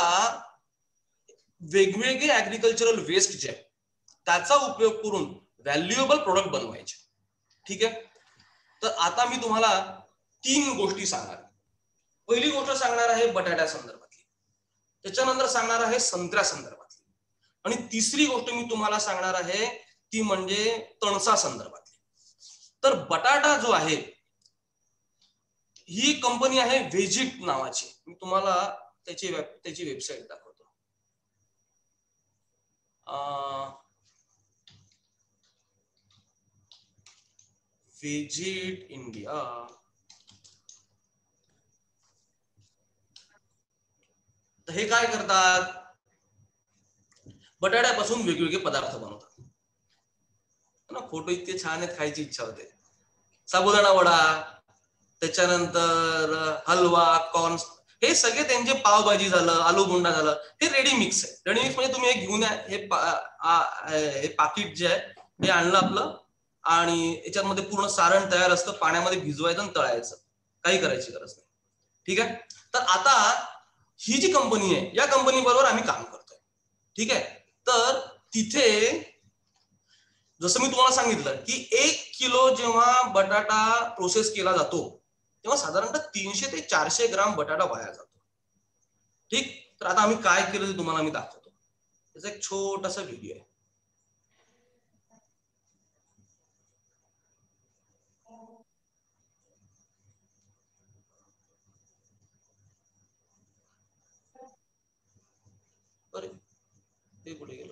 F: वेगवेगळे ऍग्रिकल्चरल वेस्ट जे आहे त्याचा उपयोग करून व्हॅल्युएबल प्रोडक्ट बनवायचे. ठीक आहे. तर आता मी तुम्हाला तीन गोष्टी सांगणार. पहिली गोष्ट सांगणार आहे बटाट्या संदर्भातली, त्याच्यानंतर सांगणार आहे संत्र्या संदर्भातली, आणि तिसरी गोष्ट मी तुम्हाला सांगणार आहे ती म्हणजे तणसा संदर्भातली. तर बटाटा जो आहे ही कंपनी आहे व्हेजिट नावाची. मी तुम्हाला त्याची त्याची वेबसाईट दाखवतो. Vegit India. तर हे काय करतात, बटाट्यापासून वेगवेगळे पदार्थ बनवतात ना. फोटो इतके छान आहेत, खायची इच्छा होते. साबुदाणा वडा, त्याच्यानंतर हलवा, कॉर्न, हे सगळे त्यांचे पावभाजी झालं, आलू बोंडा झालं, हे रेडी मिक्स आहे. रेडी मिक्स म्हणजे तुम्ही हे घेऊन या, हे हे पाकिट जे आहे हे आणलं आपलं आणि याच्यामध्ये पूर्ण सारण तयार असतं, पाण्यामध्ये भिजवायचं आणि तळायचं, काही करायची गरज नाही. ठीक आहे. तर आता ही जी कंपनी आहे या कंपनी बरोबर आम्ही काम करतोय. ठीक आहे. तर तिथे जसं मी तुम्हाला सांगितलं की एक किलो जेव्हा बटाटा प्रोसेस केला जातो तेव्हा साधारणतः तीनशे ते चारशे ग्राम बटाटा वाया जातो. ठीक. तर आता आम्ही काय केलं ते तुम्हाला मी दाखवतो. त्याचा एक छोटासा व्हिडिओ आहे. अरे ते कुठे गेलं,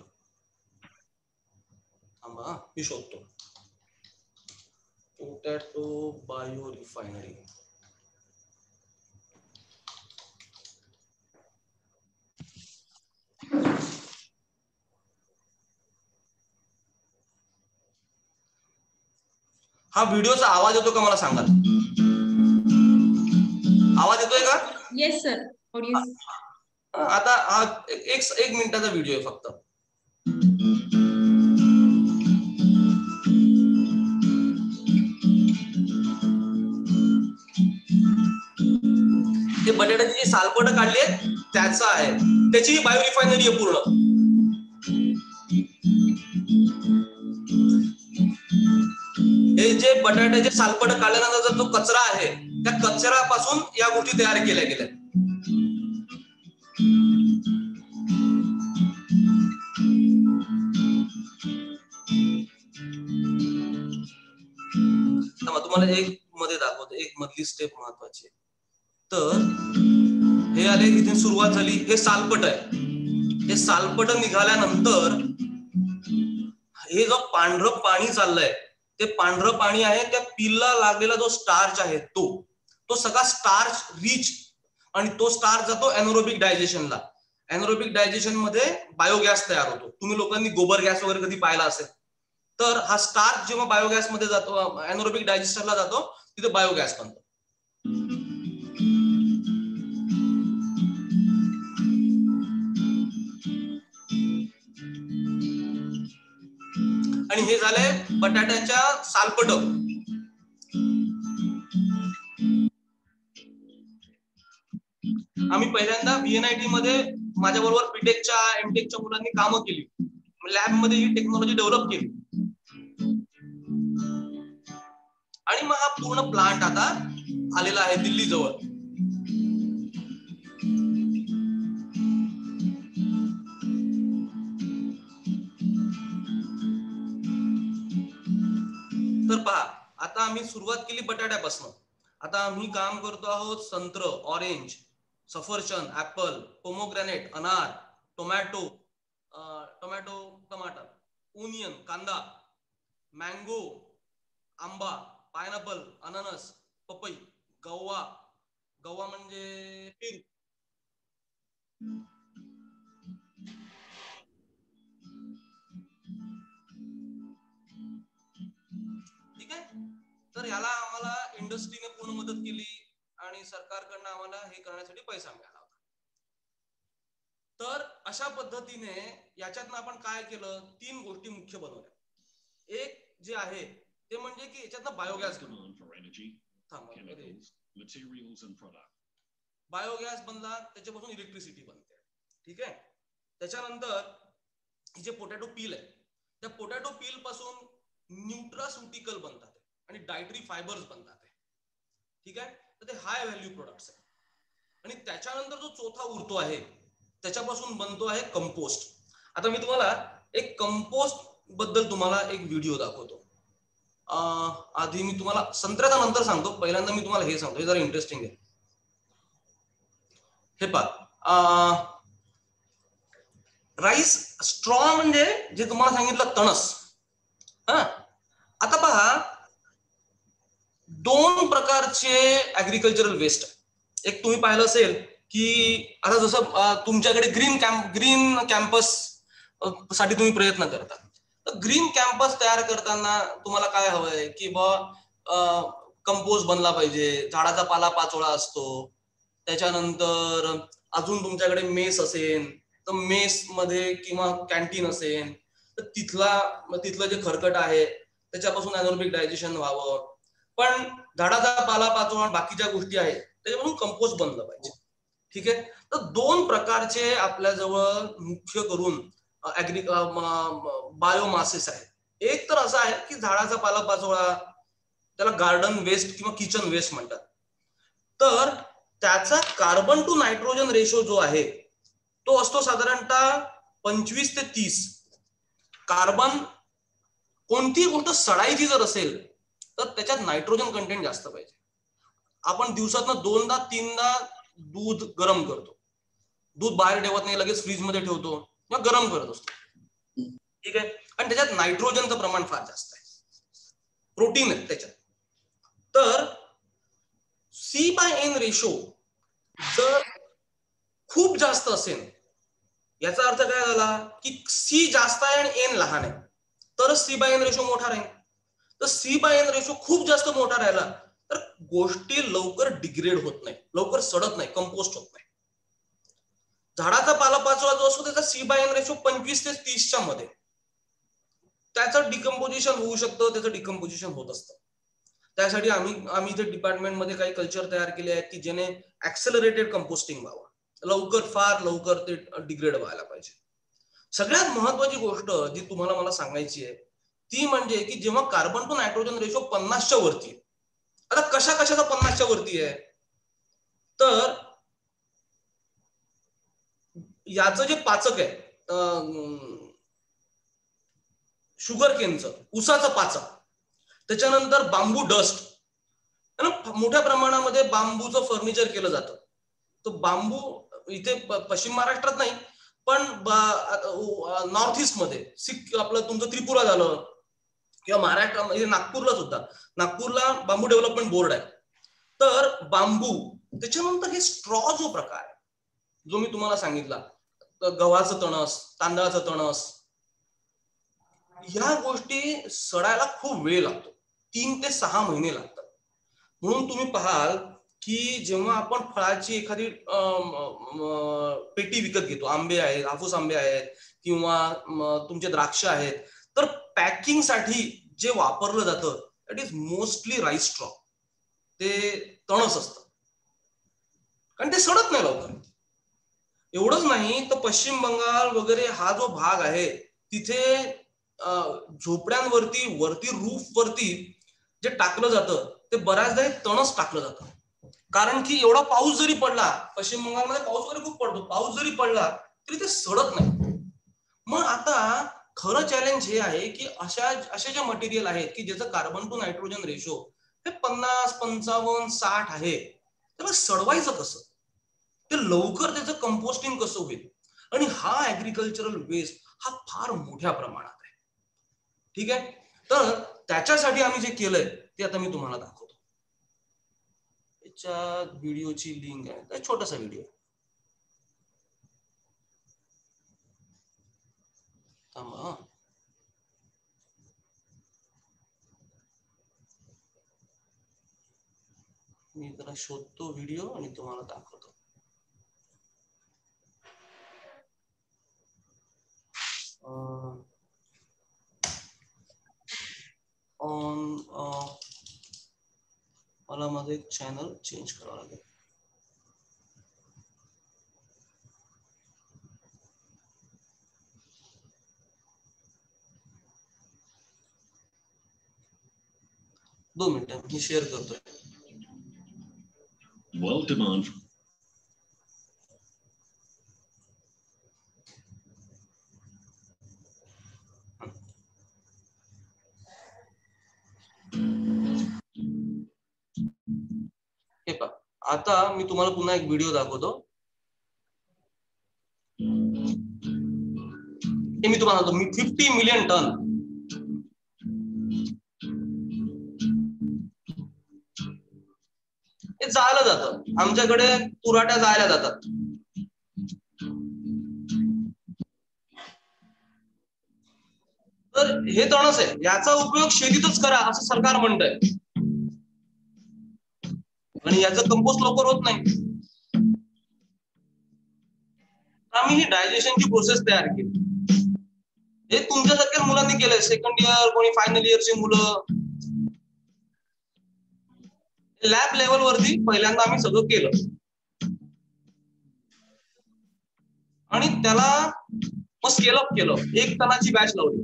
F: थांबा मी शोधतो. Potato bio refinery. हा व्हिडिओचा आवाज येतो का मला सांगा. आवाज येतोय का?
C: Yes sir, audio.
F: आता हा एक एक मिनिटाचा व्हिडिओ आहे फक्त. हे बटाट्याची जी सालपट काढली आहे त्याचा आहे, त्याची ही बायो रिफायनरी आहे पूर्ण. हे जे बटाट्याचे सालपट काढल्यानंतर जो कचरा आहे त्या कचऱ्यापासून या गोष्टी तयार केल्या गेल्या. तुम्हाला एक मध्ये दाखवतो, एक मधली स्टेप महत्वाची. तर हे आले, इथे सुरुवात झाली, हे सालपट आहे. हे सालपट निघाल्यानंतर हे जो पांढरं पाणी चाललंय ते पांढरं पाणी आहे, त्या पिलला लागलेला जो स्टार्च आहे तो तो सगळा स्टार्च रिच, आणि तो स्टार्च जातो एनरोबिक डायजेशनला. एनरोबिक डायजेशन मध्ये बायोगॅस तयार होतो. तुम्ही लोकांनी गोबर गॅस वगैरे कधी पाहिला असेल, तर हा स्टार्च जेव्हा बायोगॅस मध्ये जातो, एनरोबिक डायजेस्टरला जातो, तिथे बायोगॅस बनतो. आणि हे झाले बटाट्याच्या सालपट. आम्ही पहिल्यांदा व्हीएनआयटी मध्ये माझ्या बरोबर बीटेकच्या एमटेकच्या मुलांनी कामं केली, लॅब मध्ये ही टेक्नॉलॉजी डेव्हलप केली, आणि मग हा पूर्ण प्लांट आता आलेला आहे दिल्ली जवळ. तर पहा, आता आम्ही सुरुवात केली बटाट्यापासून. आता आम्ही काम करतो आहोत संत्र, ऑरेंज, सफरचंद, ऍपल, पोमोग्रॅनेट, अनार, टोमॅटो, टोमॅटो टमाटर, ओनियन, कांदा, मँगो, आंबा, पायनॅपल, अननस, पपई, गव्वा, गव्वा म्हणजे पेरू, ठीक आहे. तर याला आम्हाला इंडस्ट्रीने पूर्ण मदत केली आणि सरकारकडनं आम्हाला हे करण्यासाठी पैसा मिळाला होता. तर अशा पद्धतीने याच्यातनं आपण काय केलं, तीन गोष्टी मुख्य बनवल्या. एक जे आहे ते म्हणजे की याच्यातनं बायोगॅस बनवून बायोगॅस बनला, त्याच्यापासून इलेक्ट्रिसिटी बनते, ठीक आहे. त्याच्यानंतर ही जे पोटॅटो पील आहे, त्या पोटॅटो पील पासून न्यूट्रास्युटिकल बनतात आणि डायटरी फायबर्स बनतात, ठीक आहे. तर ते हाय व्हॅल्यू प्रोडक्ट्स आहे. आणि त्याच्यानंतर जो चौथा उरतो आहे त्याच्यापासून बनतो आहे कंपोस्ट. आता मी तुम्हाला एक कंपोस्ट बद्दल तुम्हाला एक व्हिडिओ दाखवतो. आधी मी तुम्हाला संत्र्याचा नंतर सांगतो, पहिल्यांदा मी तुम्हाला हे सांगतो, हे जरा इंटरेस्टिंग आहे. हे पहा, राईस स्ट्रॉ म्हणजे जे तुम्हाला सांगितलं तणस. हा, आता पहा, दोन प्रकारचे ऍग्रिकल्चरल वेस्ट. एक तुम्ही पाहिलं असेल की आता जसं तुमच्याकडे ग्रीन कॅम्प ग्रीन कॅम्पस साठी तुम्ही प्रयत्न करता, तर ग्रीन कॅम्पस तयार करताना तुम्हाला काय हवंय की बा कंपोस्ट बनला पाहिजे, झाडाचा पाला पाचोळा असतो, त्याच्यानंतर अजून तुमच्याकडे मेस असेल तर मेस मध्ये किंवा कॅन्टीन असेल तर तिथला तिथलं जे खरकट आहे त्याच्यापासून एनरोबिक डायजेशन व्हावं. पण झाडाचा पाला पाचोळा बाकीच्या गोष्टी आहेत त्याच्यापासून कंपोस्ट बनलं पाहिजे, ठीक आहे. तर दोन प्रकारचे आपल्याजवळ मुख्य करून ऍग्री बायोमासेस आहेत. एक तर असं आहे की झाडाचा पाला पाचोळा, त्याला गार्डन वेस्ट किंवा किचन वेस्ट म्हणतात. तर त्याचा कार्बन टू नायट्रोजन रेशो जो आहे तो असतो साधारणतः पंचवीस ते तीस. कार्बन, कोणतीही गोष्ट सडायची जर असेल तर त्याच्यात नायट्रोजन कंटेंट जास्त पाहिजे. आपण दिवसातनं दोनदा तीनदा दूध गरम करतो, दूध बाहेर ठेवत नाही, लगेच फ्रीज मध्ये ठेवतो किंवा गरम करत असतो, ठीक आहे. आणि त्याच्यात नायट्रोजनचं प्रमाण फार जास्त आहे, प्रोटीन आहे त्याच्यात. तर सी बाय एन रेशो जर खूप जास्त असेल, याचा अर्थ काय झाला की सी जास्त आहे आणि एन लहान आहे, तरच सी बाय एन रेशो मोठा राहील. तर सी बाय एन रेशो खूप जास्त मोठा राहिला तर गोष्टी लवकर डिग्रेड होत नाही, लवकर सडत नाही, कंपोस्ट होत नाही. झाडाचा पालापाचोळा जो असतो त्याचा सी बाय एन रेशो पंचवीस ते तीसच्या मध्ये, त्याचं डिकम्पोजिशन होऊ शकतं, त्याचं डिकम्पोजिशन होत असतं. त्यासाठी आम्ही आम्ही इथे डिपार्टमेंटमध्ये काही कल्चर तयार केले आहेत की ज्याने ऍक्सेलरेटेड कंपोस्टिंग व्हावं, लवकर फार लवकर ते डिग्रेड व्हायला पाहिजे. सगळ्यात महत्वाची गोष्ट जी तुम्हाला मला सांगायची आहे ती म्हणजे की जेव्हा कार्बन टू नायट्रोजन रेशो पन्नासच्या वरती आहे, आता कशा कशाचा पन्नासच्या वरती आहे, तर याचं जे पाचक आहे शुगर केनचं, उसाचं पाचक, त्याच्यानंतर बांबू डस्ट, मोठ्या प्रमाणामध्ये बांबूचं फर्निचर केलं जातं. तो बांबू इथे पश्चिम महाराष्ट्रात नाही पण नॉर्थ ईस्ट मध्ये सिक आपलं तुमचं त्रिपुरा झालं किंवा महाराष्ट्रामध्ये नागपूरला सुद्धा, नागपूरला बांबू डेव्हलपमेंट बोर्ड आहे. तर बांबू, त्याच्यानंतर हे स्ट्रॉ जो प्रकार आहे जो मी तुम्हाला सांगितला, गव्हाचं तणस, तांदळाचं तणस, ह्या गोष्टी सडायला खूप वेळ लागतो, तीन ते सहा महिने लागतात. म्हणून तुम्ही पाहाल की जेव्हा आपण फळाची एखादी पेटी विकत घेतो, आंबे आहेत, हापूस आंबे आहेत किंवा तुमचे द्राक्ष आहेत, तर पॅकिंग साठी जे वापरलं जातं that is mostly rice straw, ते तणस असतं कारण ते सडत नाही लवकर. एवढंच नाही तर पश्चिम बंगाल वगैरे हा जो भाग आहे तिथे झोपड्यांवरती वरती रूफ वरती जे टाकलं जातं ते बऱ्याचदा हे तणस टाकलं जातं, कारण की एवढा पाऊस जरी पडला, पश्चिम बंगालमध्ये पाऊस वगैरे खूप पडतो, पाऊस जरी पडला तरी ते सडत नाही. मग आता खरं चॅलेंज हे आहे की अशा असे जे मटेरियल आहेत की ज्याचं कार्बन टू नायट्रोजन रेशो हे पन्नास पंचावन्न साठ आहे, त्याला सडवायचं कसं, ते लवकर त्याचं कंपोस्टिंग कसं होईल, आणि हा ऍग्रिकल्चरल वेस्ट हा फार मोठ्या प्रमाणात आहे. ठीक आहे, तर त्याच्यासाठी आम्ही जे केलंय ते आता मी तुम्हाला दाखवतो. याच्या व्हिडिओची लिंक आहे, छोटासा व्हिडिओ थांबा, मी जरा शोधतो व्हिडिओ आणि तुम्हाला दाखवतो. ऑन मला माझं एक चॅनल चेंज करावं लागेल. दोन मिनिटं मी शेअर करतोय.
H: Well demand.
F: हे पहा, आता मी तुम्हाला पुन्हा एक व्हिडिओ दाखवतो. हे मी तुम्हाला मी फिफ्टी मिलियन टन हे जायला जातं, आमच्याकडे तुराट्या जायला जातात. तर हे तणस आहे, याचा उपयोग शेतीतच करा असं सरकार म्हणतंय आणि याचं कंपोस्ट लवकर होत नाही. आम्ही ही डायजेशनची प्रोसेस तयार केली. हे तुमच्यासारख्या मुलांनी केलंय, सेकंड इयर कोणी फायनल इयरची मुलं. लॅब लेवल वरती पहिल्यांदा आम्ही सगळं केलं आणि त्याला मग स्केल अप केलं. एक टनाची बॅच लावली.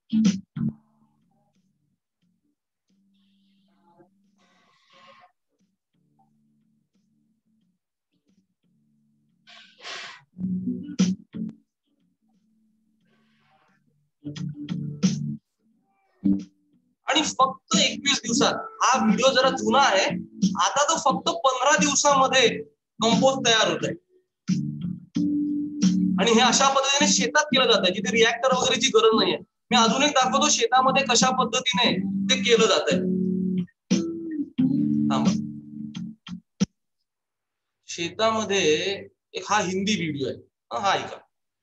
F: आणि फक्त एकवीस दिवसात, हा व्हिडिओ जरा जुना आहे, आता तो फक्त पंधरा दिवसामध्ये कंपोस्ट तयार होत आहे. आणि हे अशा पद्धतीने शेतात केलं जातं जिथे रिएक्टर वगैरेची गरज नाहीये. मी अजून एक दाखवतो शेतामध्ये कशा पद्धतीने ते केलं जात आहे. शेतामध्ये एक हा हिंदी व्हिडिओ आहे, हा ऐका.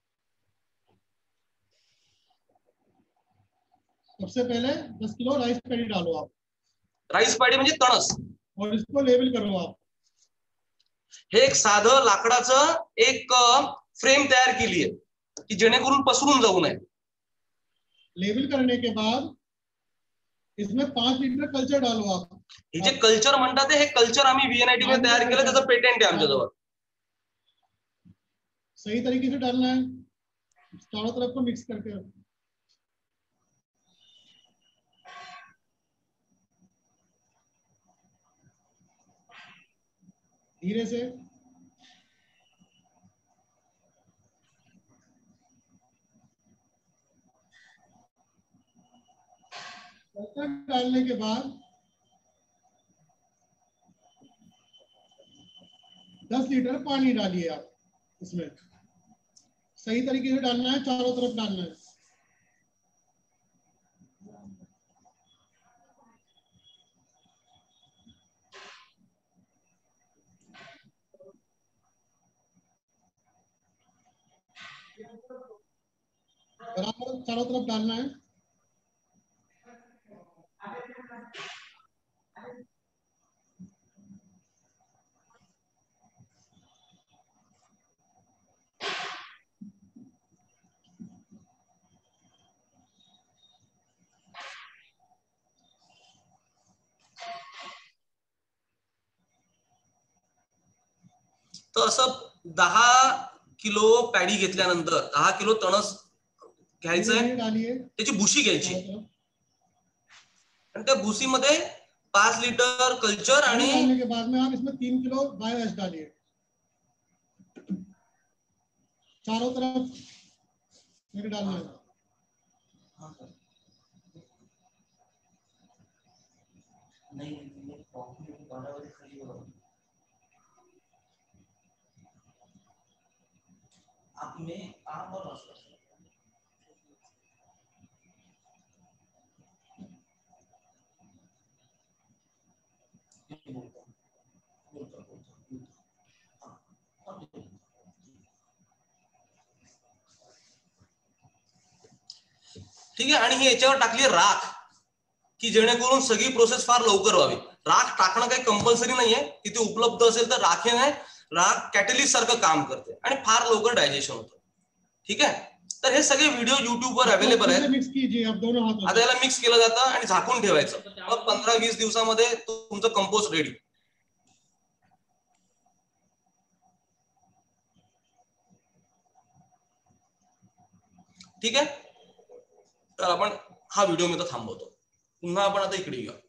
I: सबसे पहले दस किलो राइस पैडी डालो आप.
F: राइस पैडी म्हणजे तणस.
I: और इसको लेवल करो आप.
F: हे एक साधं लाकडाचं एक फ्रेम तयार केली आहे की जेणेकरून पसरून जाऊ नये.
I: लेवल करने के बाद इसमें पांच लीटर कल्चर डालो आप.
F: हे जे कल्चर म्हणतात हे कल्चर आम्ही व्हीएनआयटी मध्ये तयार केलं, त्याचं पेटेंट आहे आमच्याजवळ.
I: सही तरीके से डालना है, चारों तरफ को मिक्स करके रखो. धीरे से कल्चर डालने के बाद दस लीटर पानी डालिए आप इसमें. सही तरीके से डालना है, चारों तरफ डालना है. बराबर चारों तरफ डालना है.
F: तर असं दहा किलो पॅडी घेतल्यानंतर दहा किलो तणस घ्यायचंय, त्याची भुशी घ्यायची आणि त्या भुसीमध्ये पाच लिटर कल्चर आणि
I: डालने के बाद में आप इसमें तीन किलो बायोएस डालिए. चारों तरफ मेरे डालना है.
F: आप में आप और ठीक आहे. आणि हे याच्यावर टाकली राख की जेणेकरून सगळी प्रोसेस फार लवकर व्हावी. राख टाकणं काही कंपल्सरी नाहीये, तिथे उपलब्ध असेल तर राखेने राख कॅटलिस्ट सारखं काम करते आणि फार लवकर डायजेशन होतं. ठीक आहे. तर हे सगळे व्हिडिओ युट्यूब वर अवेलेबल आहेत. आता याला मिक्स केलं जातं आणि झाकून ठेवायचं. मग पंधरा वीस दिवसामध्ये तुमचं कंपोस्ट रेडी. ठीक आहे. तर आपण हा व्हिडिओ मी तर थांबवतो. पुन्हा आपण आता इकडे येऊया.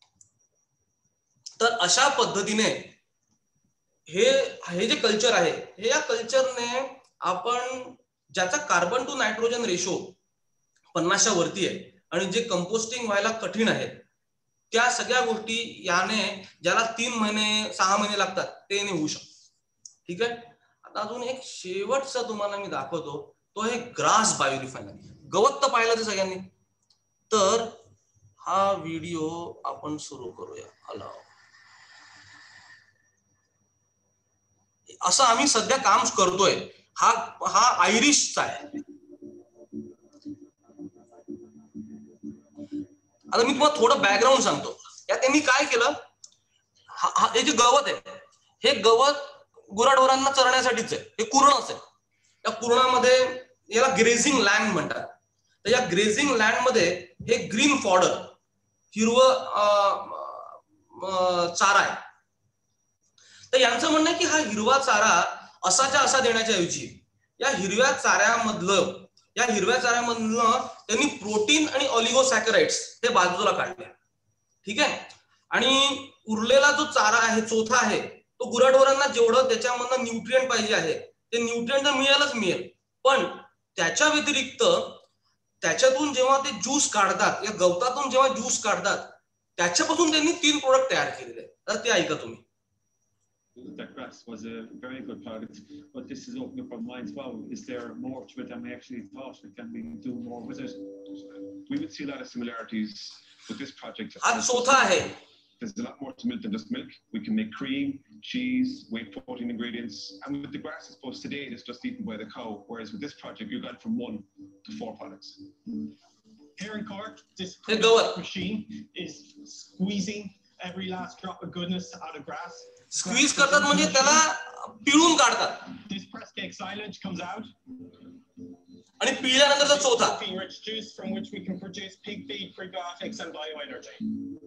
F: तर अशा पद्धतीने हे हे जे कल्चर आहे, हे या कल्चरने आपण ज्याचा कार्बन टू नायट्रोजन रेशो पन्नासच्या वरती आहे आणि जे कंपोस्टिंग व्हायला कठीण आहे, त्या सगळ्या गोष्टी याने ज्याला तीन महिने सहा महिने लागतात ते होऊ शकतात. ठीक आहे. आता अजून एक शेवटचा तुम्हाला मी दाखवतो, तो आहे ग्रास बायो रिफायनरी. गवत तर पाहिलं ते सगळ्यांनी. तर हा व्हिडिओ आपण सुरू करूया. अलाव. असं आम्ही सध्या काम करतोय. हा हा आयरिशचा आहे. आता मी तुम्हाला थोडं बॅकग्राऊंड सांगतो. या त्यांनी काय केलं, हे जे गवत आहे हे गवत गुराढोरांना चरण्यासाठीच आहे. हे कुरणच आहे. या कुरणामध्ये याला ग्रेझिंग लँड म्हणतात. तर या ग्रेझिंग लँड मध्ये हे ग्रीन फॉडर हिरवं चारा आहे. तर यांचं म्हणणं आहे की हा हिरवा चारा असाच्या असा देण्याच्या ऐवजी या हिरव्या चाऱ्यामधलं या हिरव्या चाऱ्यामधलं त्यांनी प्रोटीन आणि ऑलिगोसॅकराइड्स हे बाजूला काढले. ठीक आहे. आणि उरलेला जो चारा आहे, चोथा आहे, तो गुराढोरांना जेवढं त्याच्यामधनं न्यूट्रिएंट पाहिजे आहे ते न्यूट्रिएंट तर मिळेलच मिळेल, पण त्याच्या व्यतिरिक्त त्याच्यातून जेव्हा ते ज्यूस काढतात, या गवतातून जेव्हा ज्यूस काढतात त्याच्यापासून त्यांनी तीन प्रोडक्ट तयार केलेले आहेत. तर ते ऐका तुम्ही.
H: That grass was a very good product, but this is opening up our minds. Wow, is there more to it than we actually thought? Can we do more with it? We would see a lot of similarities with this project.
F: हा चौथा आहे.
H: There's a lot more to milk than just milk. We can make cream, cheese, whey protein ingredients, and with the grass, I suppose today it's just eaten by the cow, whereas with this project you got from one to four products.
J: Here in Cork, this
F: hey,
J: machine is squeezing every last drop of goodness out of grass.
F: Squeeze करतात म्हणजे त्याला पिळून काढतात.
J: This press cake silage comes out.
F: आणि पिळल्यानंतर चौथा
J: rich juice from which we can produce pig feed, prebiotics and bioenergy.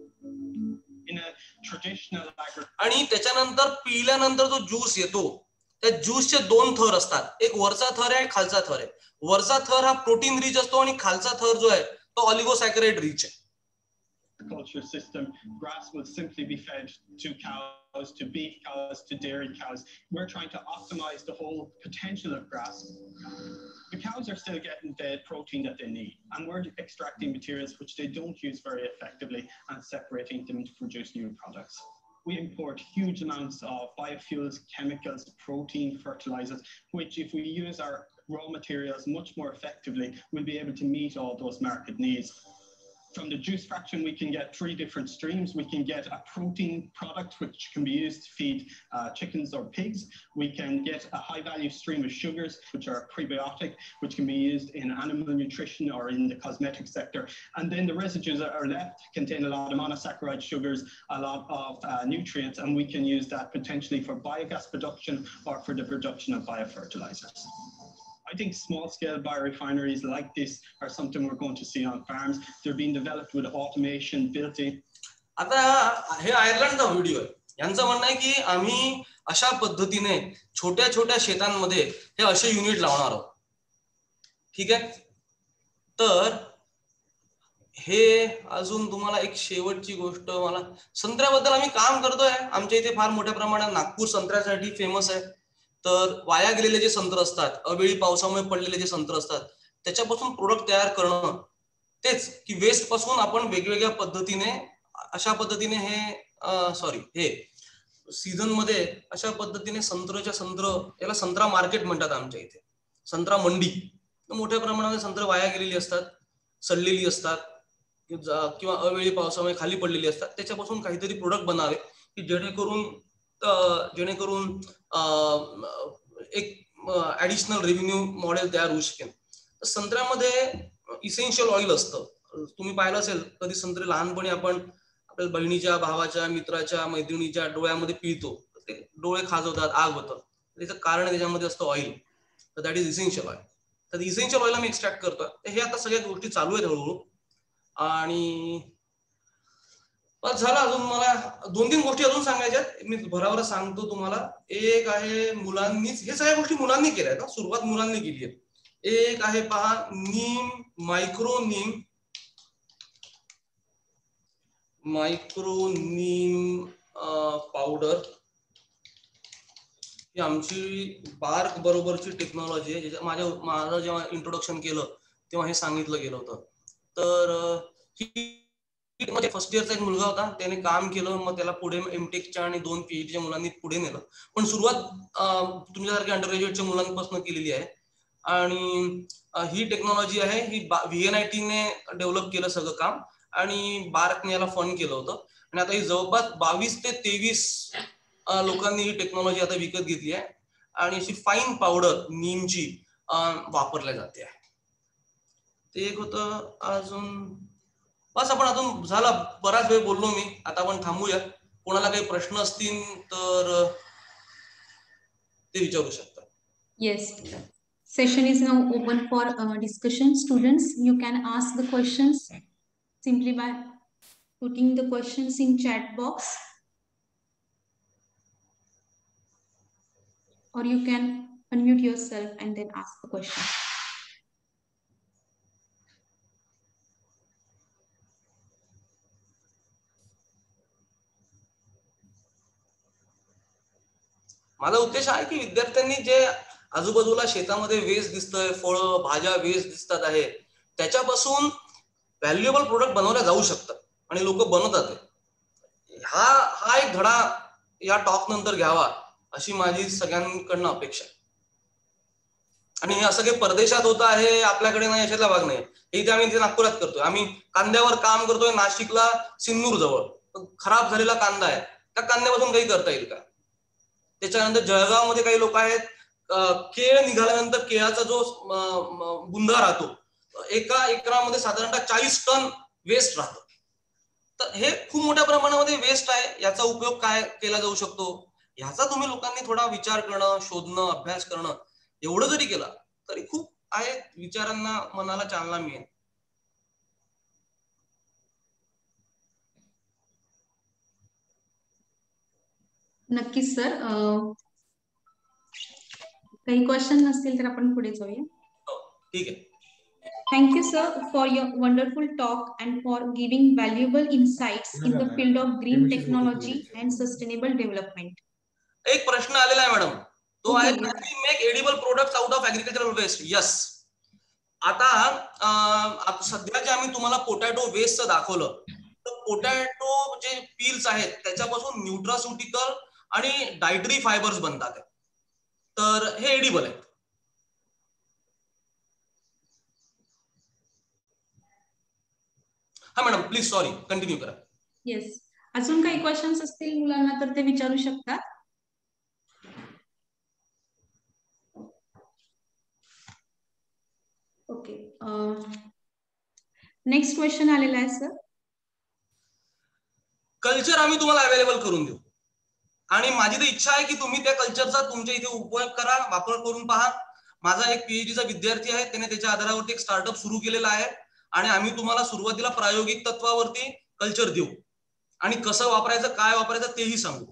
J: In a traditional agriculture.
F: आणि त्याच्यानंतर पिळल्यानंतर जो ज्यूस येतो त्या ज्यूसचे दोन थर असतात, एक वरचा थर आहे खालचा थर आहे. वरचा थर हा प्रोटीन रिच असतो आणि खालचा थर जो आहे तो ऑलिगोसॅकराइड रिच आहे.
J: Culture system, grass will simply be fed to cows, to beef cows, to dairy cows. We're trying to optimize the whole potential of grass. The cows are still getting the protein that they need, and we're extracting materials which they don't use very effectively and separating them to produce new products. We import huge amounts of biofuels, chemicals, protein, fertilizers, which if we use our raw materials much more effectively, we'll be able to meet all those market needs. From the juice fraction, we can get three different streams. We can get a protein product, which can be used to feed uh, chickens or pigs. We can get a high-value stream of sugars, which are prebiotic, which can be used in animal nutrition or in the cosmetic sector. And then the residues that are left contain a lot of monosaccharide sugars, a lot of uh, nutrients, and we can use that potentially for biogas production or for the production of biofertilizers. I think small-scale biorefineries like this are something we're going to see on farms. They're being developed with automation built in.
F: आता हे आयर्लंडचा video आहे. यांचं म्हणणं आहे की आम्ही अशा पद्धतीने छोट्या छोट्या शेतांमध्ये हे असे युनिट लावणार आहोत. ठीक आहे. तर हे अजून तुम्हाला एक शेवटची गोष्ट, मला संत्र्याबद्दल आम्ही काम करतोय. आमच्या इथे फार मोठ्या प्रमाणात नागपूर संत्र्यासाठी फेमस आहे. तर वाया गेलेले जे संत्र असतात, अवेळी पावसामुळे पडलेले जे संत्र असतात, त्याच्यापासून प्रोडक्ट तयार करणं, तेच की वेस्ट पासून आपण वेगवेगळ्या पद्धतीने अशा पद्धतीने हे सॉरी हे सीझन मध्ये अशा पद्धतीने संत्र्याच्या संत्र, याला संत्रा मार्केट म्हणतात आमच्या इथे, संत्रा मंडी. मोठ्या प्रमाणात संत्र वाया गेलेली असतात, सडलेली असतात किंवा अवेळी पावसामुळे खाली पडलेली असतात. त्याच्यापासून काहीतरी प्रोडक्ट बनावे की जेणेकरून जेणेकरून एक ऍडिशनल रेव्हेन्यू मॉडेल तयार होऊ शकेल. संत्र्यामध्ये इसेन्शियल ऑइल असतं. तुम्ही पाहिलं असेल कधी संत्रे लहानपणी आपण आपल्या बहिणीच्या, भावाच्या, मित्राच्या, मैत्रिणीच्या डोळ्यामध्ये पिळतो, ते डोळे खाजवतात, आग होतं. त्याचं कारण त्याच्यामध्ये असतं ऑइल. तर दॅट इज इसेन्शियल ऑइल. तर इसेन्शियल ऑइल आम्ही एक्स्ट्रॅक्ट करतोय. तर हे आता सगळ्या गोष्टी चालू आहेत हळूहळू. आणि बस झालं. अजून मला दोन तीन गोष्टी अजून सांगायच्यात, मी भराभर सांगतो तुम्हाला. एक आहे मुलांनीच, हे सगळ्या गोष्टी मुलांनी केल्या आहेत, सुरुवात मुलांनी केली आहे. एक आहे पहा, neem micro neem micro neem powder. ही आमची बार्क बरोबरची टेक्नॉलॉजी आहे. माझ्या माझं जेव्हा इंट्रोडक्शन केलं तेव्हा हे सांगितलं गेलं होतं. तर ही फर्स्ट इयरचा एक मुलगा होता, त्याने काम केलं, मग त्याला पुढे एमटेकच्या आणि दोन पीएचडीच्या मुलांनी पुढे नेलं. पण सुरुवात तुमच्यासारख्या अंडर ग्रॅज्युएटच्या मुलांपासून केलेली आहे. आणि ही टेक्नॉलॉजी आहे, ही व्हीएनआयटीने डेव्हलप केलं सगळं काम आणि बार्कने याला फंड केलं होतं. आणि आता ही जवळपास बावीस ते तेवीस लोकांनी ही टेक्नॉलॉजी आता विकत घेतली आहे आणि अशी फाईन पावडर नीमची वापरल्या जाते आहे. ते एक होतं. अजून बस आपण अजून झाला, बराच वेळ बोललो मी, आता आपण थांबूया. कोणाला काही प्रश्न असतील तर ते विचारू शकता.
C: Yes, session is now open for uh, discussion. Students, you can ask the questions simply by putting the questions in chat box, or you can unmute yourself and then ask the question.
F: माझा उद्देश आहे की विद्यार्थ्यांनी जे आजूबाजूला शेतामध्ये waste दिसतंय, फळं भाज्या वेस्ट दिसतात आहे, त्याच्यापासून व्हॅल्युएबल प्रोडक्ट बनवल्या जाऊ शकतात आणि लोक बनवतात. हा हा एक धडा या टॉक नंतर घ्यावा अशी माझी सगळ्यांकडनं अपेक्षा आहे. आणि हे असं काही परदेशात होत आहे, आपल्याकडे नाही याच्यातला भाग नाही. इथे आम्ही इथे नागपुरात करतोय. आम्ही कांद्यावर काम करतोय नाशिकला, सिन्नूर जवळ. खराब झालेला कांदा आहे, त्या कांद्यापासून काही करता येईल का? त्याच्यानंतर जळगाव मध्ये काही लोक आहेत, केळ निघाल्यानंतर केळाचा जो बुंदा राहतो, एका एकरामध्ये साधारणतः चाळीस टन वेस्ट राहतं. तर हे खूप मोठ्या प्रमाणामध्ये वेस्ट आहे, याचा उपयोग काय केला जाऊ शकतो, ह्याचा तुम्ही लोकांनी थोडा विचार करणं, शोधणं, अभ्यास करणं एवढं जरी केलं तरी खूप आहे, विचारांना मनाला चालना मिळेल.
C: नक्कीच सर. काही क्वेश्चन नसतील तर आपण पुढे जाऊया.
F: ठीक आहे.
C: Thank you, sir, for your wonderful talk and for giving valuable insights in the field of green technology and sustainable development.
F: एक प्रश्न आलेला आहे मॅडम, तो
C: Okay,
F: आहे
C: yes.
F: can we make edible products out of agricultural waste? Yes. आता सध्या जे आम्ही तुम्हाला पोटॅटो वेस्टचं दाखवलं, तर पोटॅटो जे पील्स आहेत त्याच्यापासून न्यूट्रास्युटिकल आणि डायटरी फायबर्स बनतात, तर हे एडिबल आहे. हा मॅडम प्लीज, सॉरी, कंटिन्यू करा.
C: येस, अजून काही क्वेश्चन्स असतील मुलांना तर ते विचारू शकतात. ओके, नेक्स्ट क्वेश्चन आलेला आहे सर.
F: कल्चर आम्ही तुम्हाला अवेलेबल करून देऊ आणि माझी तर इच्छा आहे की तुम्ही त्या कल्चरचा तुमच्या इथे उपयोग करा, वापर करून पहा. माझा एक पीएचडीचा विद्यार्थी आहे, त्याने त्याच्या आधारावरती एक स्टार्टअप सुरू केलेला आहे आणि आम्ही तुम्हाला सुरुवातीला प्रायोगिक तत्वावरती कल्चर देऊ आणि कसं वापरायचं, काय वापरायचं तेही सांगू.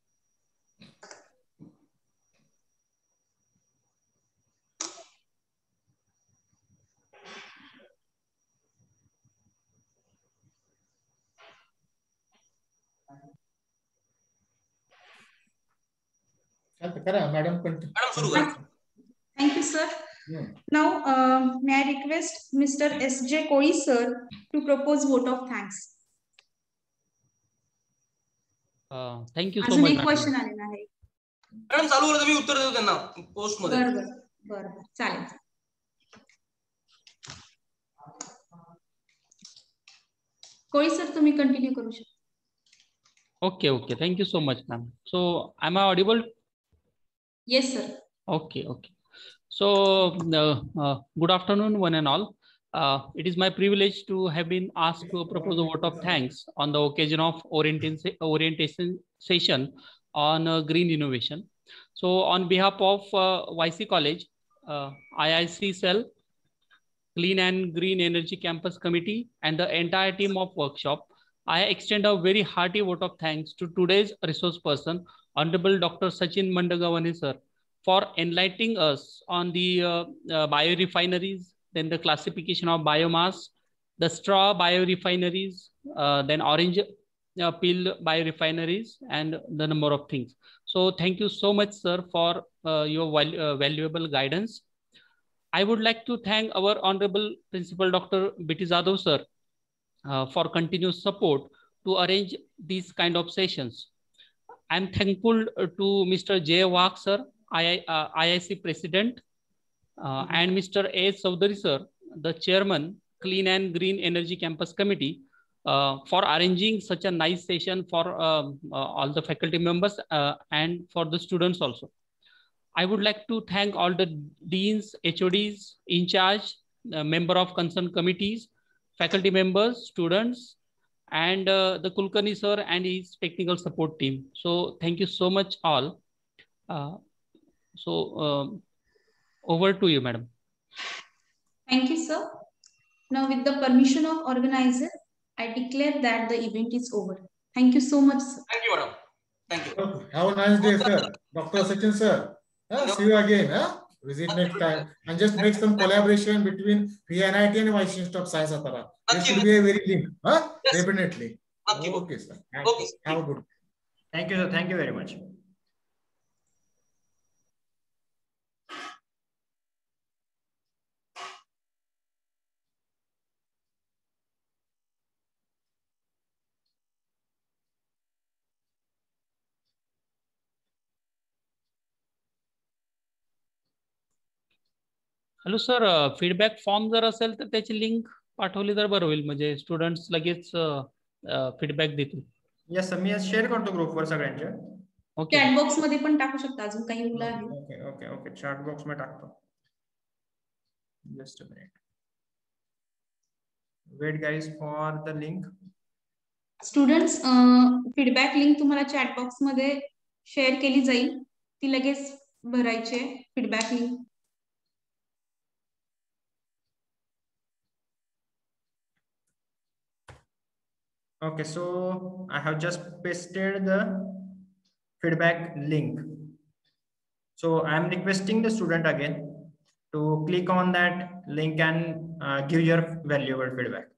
E: मॅडम
F: मॅडम सुरू करा.
C: Thank you, sir. Yeah. Now, uh, may I request Mister S J Koi, sir, to propose vote of thanks.
G: Uh, thank you so
C: अजून
G: much.
C: एक क्वेश्चन आलेला आहे.
F: मॅडम चालू करा, मी उत्तर देतो त्यांना पोस्ट मध्ये.
C: बरोबर बरोबर चालेल. कोई सर तुम्ही कंटिन्यू करू शकता.
G: Okay, okay. Thank you so much, ma'am. So, am I audible?
C: Yes, sir.
G: Okay, okay. So, uh, uh, good afternoon, one and all. Uh, it is my privilege to have been asked to propose a vote of thanks on the occasion of orientation, orientation session on uh, green innovation. So, on behalf of uh, Y C College, uh, I I C Cell, Clean and Green Energy Campus Committee, and the entire team of workshop, I extend a very hearty vote of thanks to today's resource person, Honorable Doctor Sachin Mandagavane, sir, for enlightening us on the uh, uh, biorefineries, then the classification of biomass, the straw biorefineries, uh, then orange uh, peel biorefineries, and the number of things. So thank you so much, sir, for uh, your val uh, valuable guidance. I would like to thank our Honorable Principal Doctor B T Jadhav, sir, uh, for continuous support to arrange these kind of sessions. I'm thankful to Mister Jay Wak, sir, I I C President, uh, and Mister A. Chaudhary, sir, the Chairman, Clean and Green Energy Campus Committee, uh, for arranging such a nice session for um, uh, all the faculty members uh, and for the students also. I would like to thank all the deans, H O Ds, in charge, uh, member of concerned committees, faculty members, students, and uh, the Kulkarni sir and his technical support team. So thank you so much all. Uh, so um, over to you, madam.
C: Thank you, sir. Now, with the permission of organizer, I declare that the event is over. Thank you so much, sir.
F: Thank you, madam. Thank you.
E: Have a nice day, sir. Doctor Sachin, sir. Uh, see you again. Huh? Visit next time and just make some collaboration between P N I T and Vice Institute of Science Atara. There should be a very link. Huh? Yes. Definitely. Okay, okay, sir. Okay. Have a good.
B: Thank you, sir. Thank you very much.
G: Hello sir, feedback form जर असेल तर त्याची link पाठवली तर बरं होईल, म्हणजे students लगेच फीडबॅक देतील.
B: यस सर, मी शेअर करतो ग्रुपवर सगळ्यांच्या.
G: ओके,
C: चॅट बॉक्स मध्ये पण टाकू शकता, अजून काही मुलं आहेत.
B: Okay okay okay chat box मध्ये टाकतो. Just a minute, wait guys for the link.
C: Students, feedback link तुम्हाला चॅट बॉक्स मध्ये शेअर केली जाईल, ती लगेच भरायची आहे feedback link.
B: Okay, so I have just pasted the feedback link. So I'm requesting the student again to click on that link and uh, give your valuable feedback.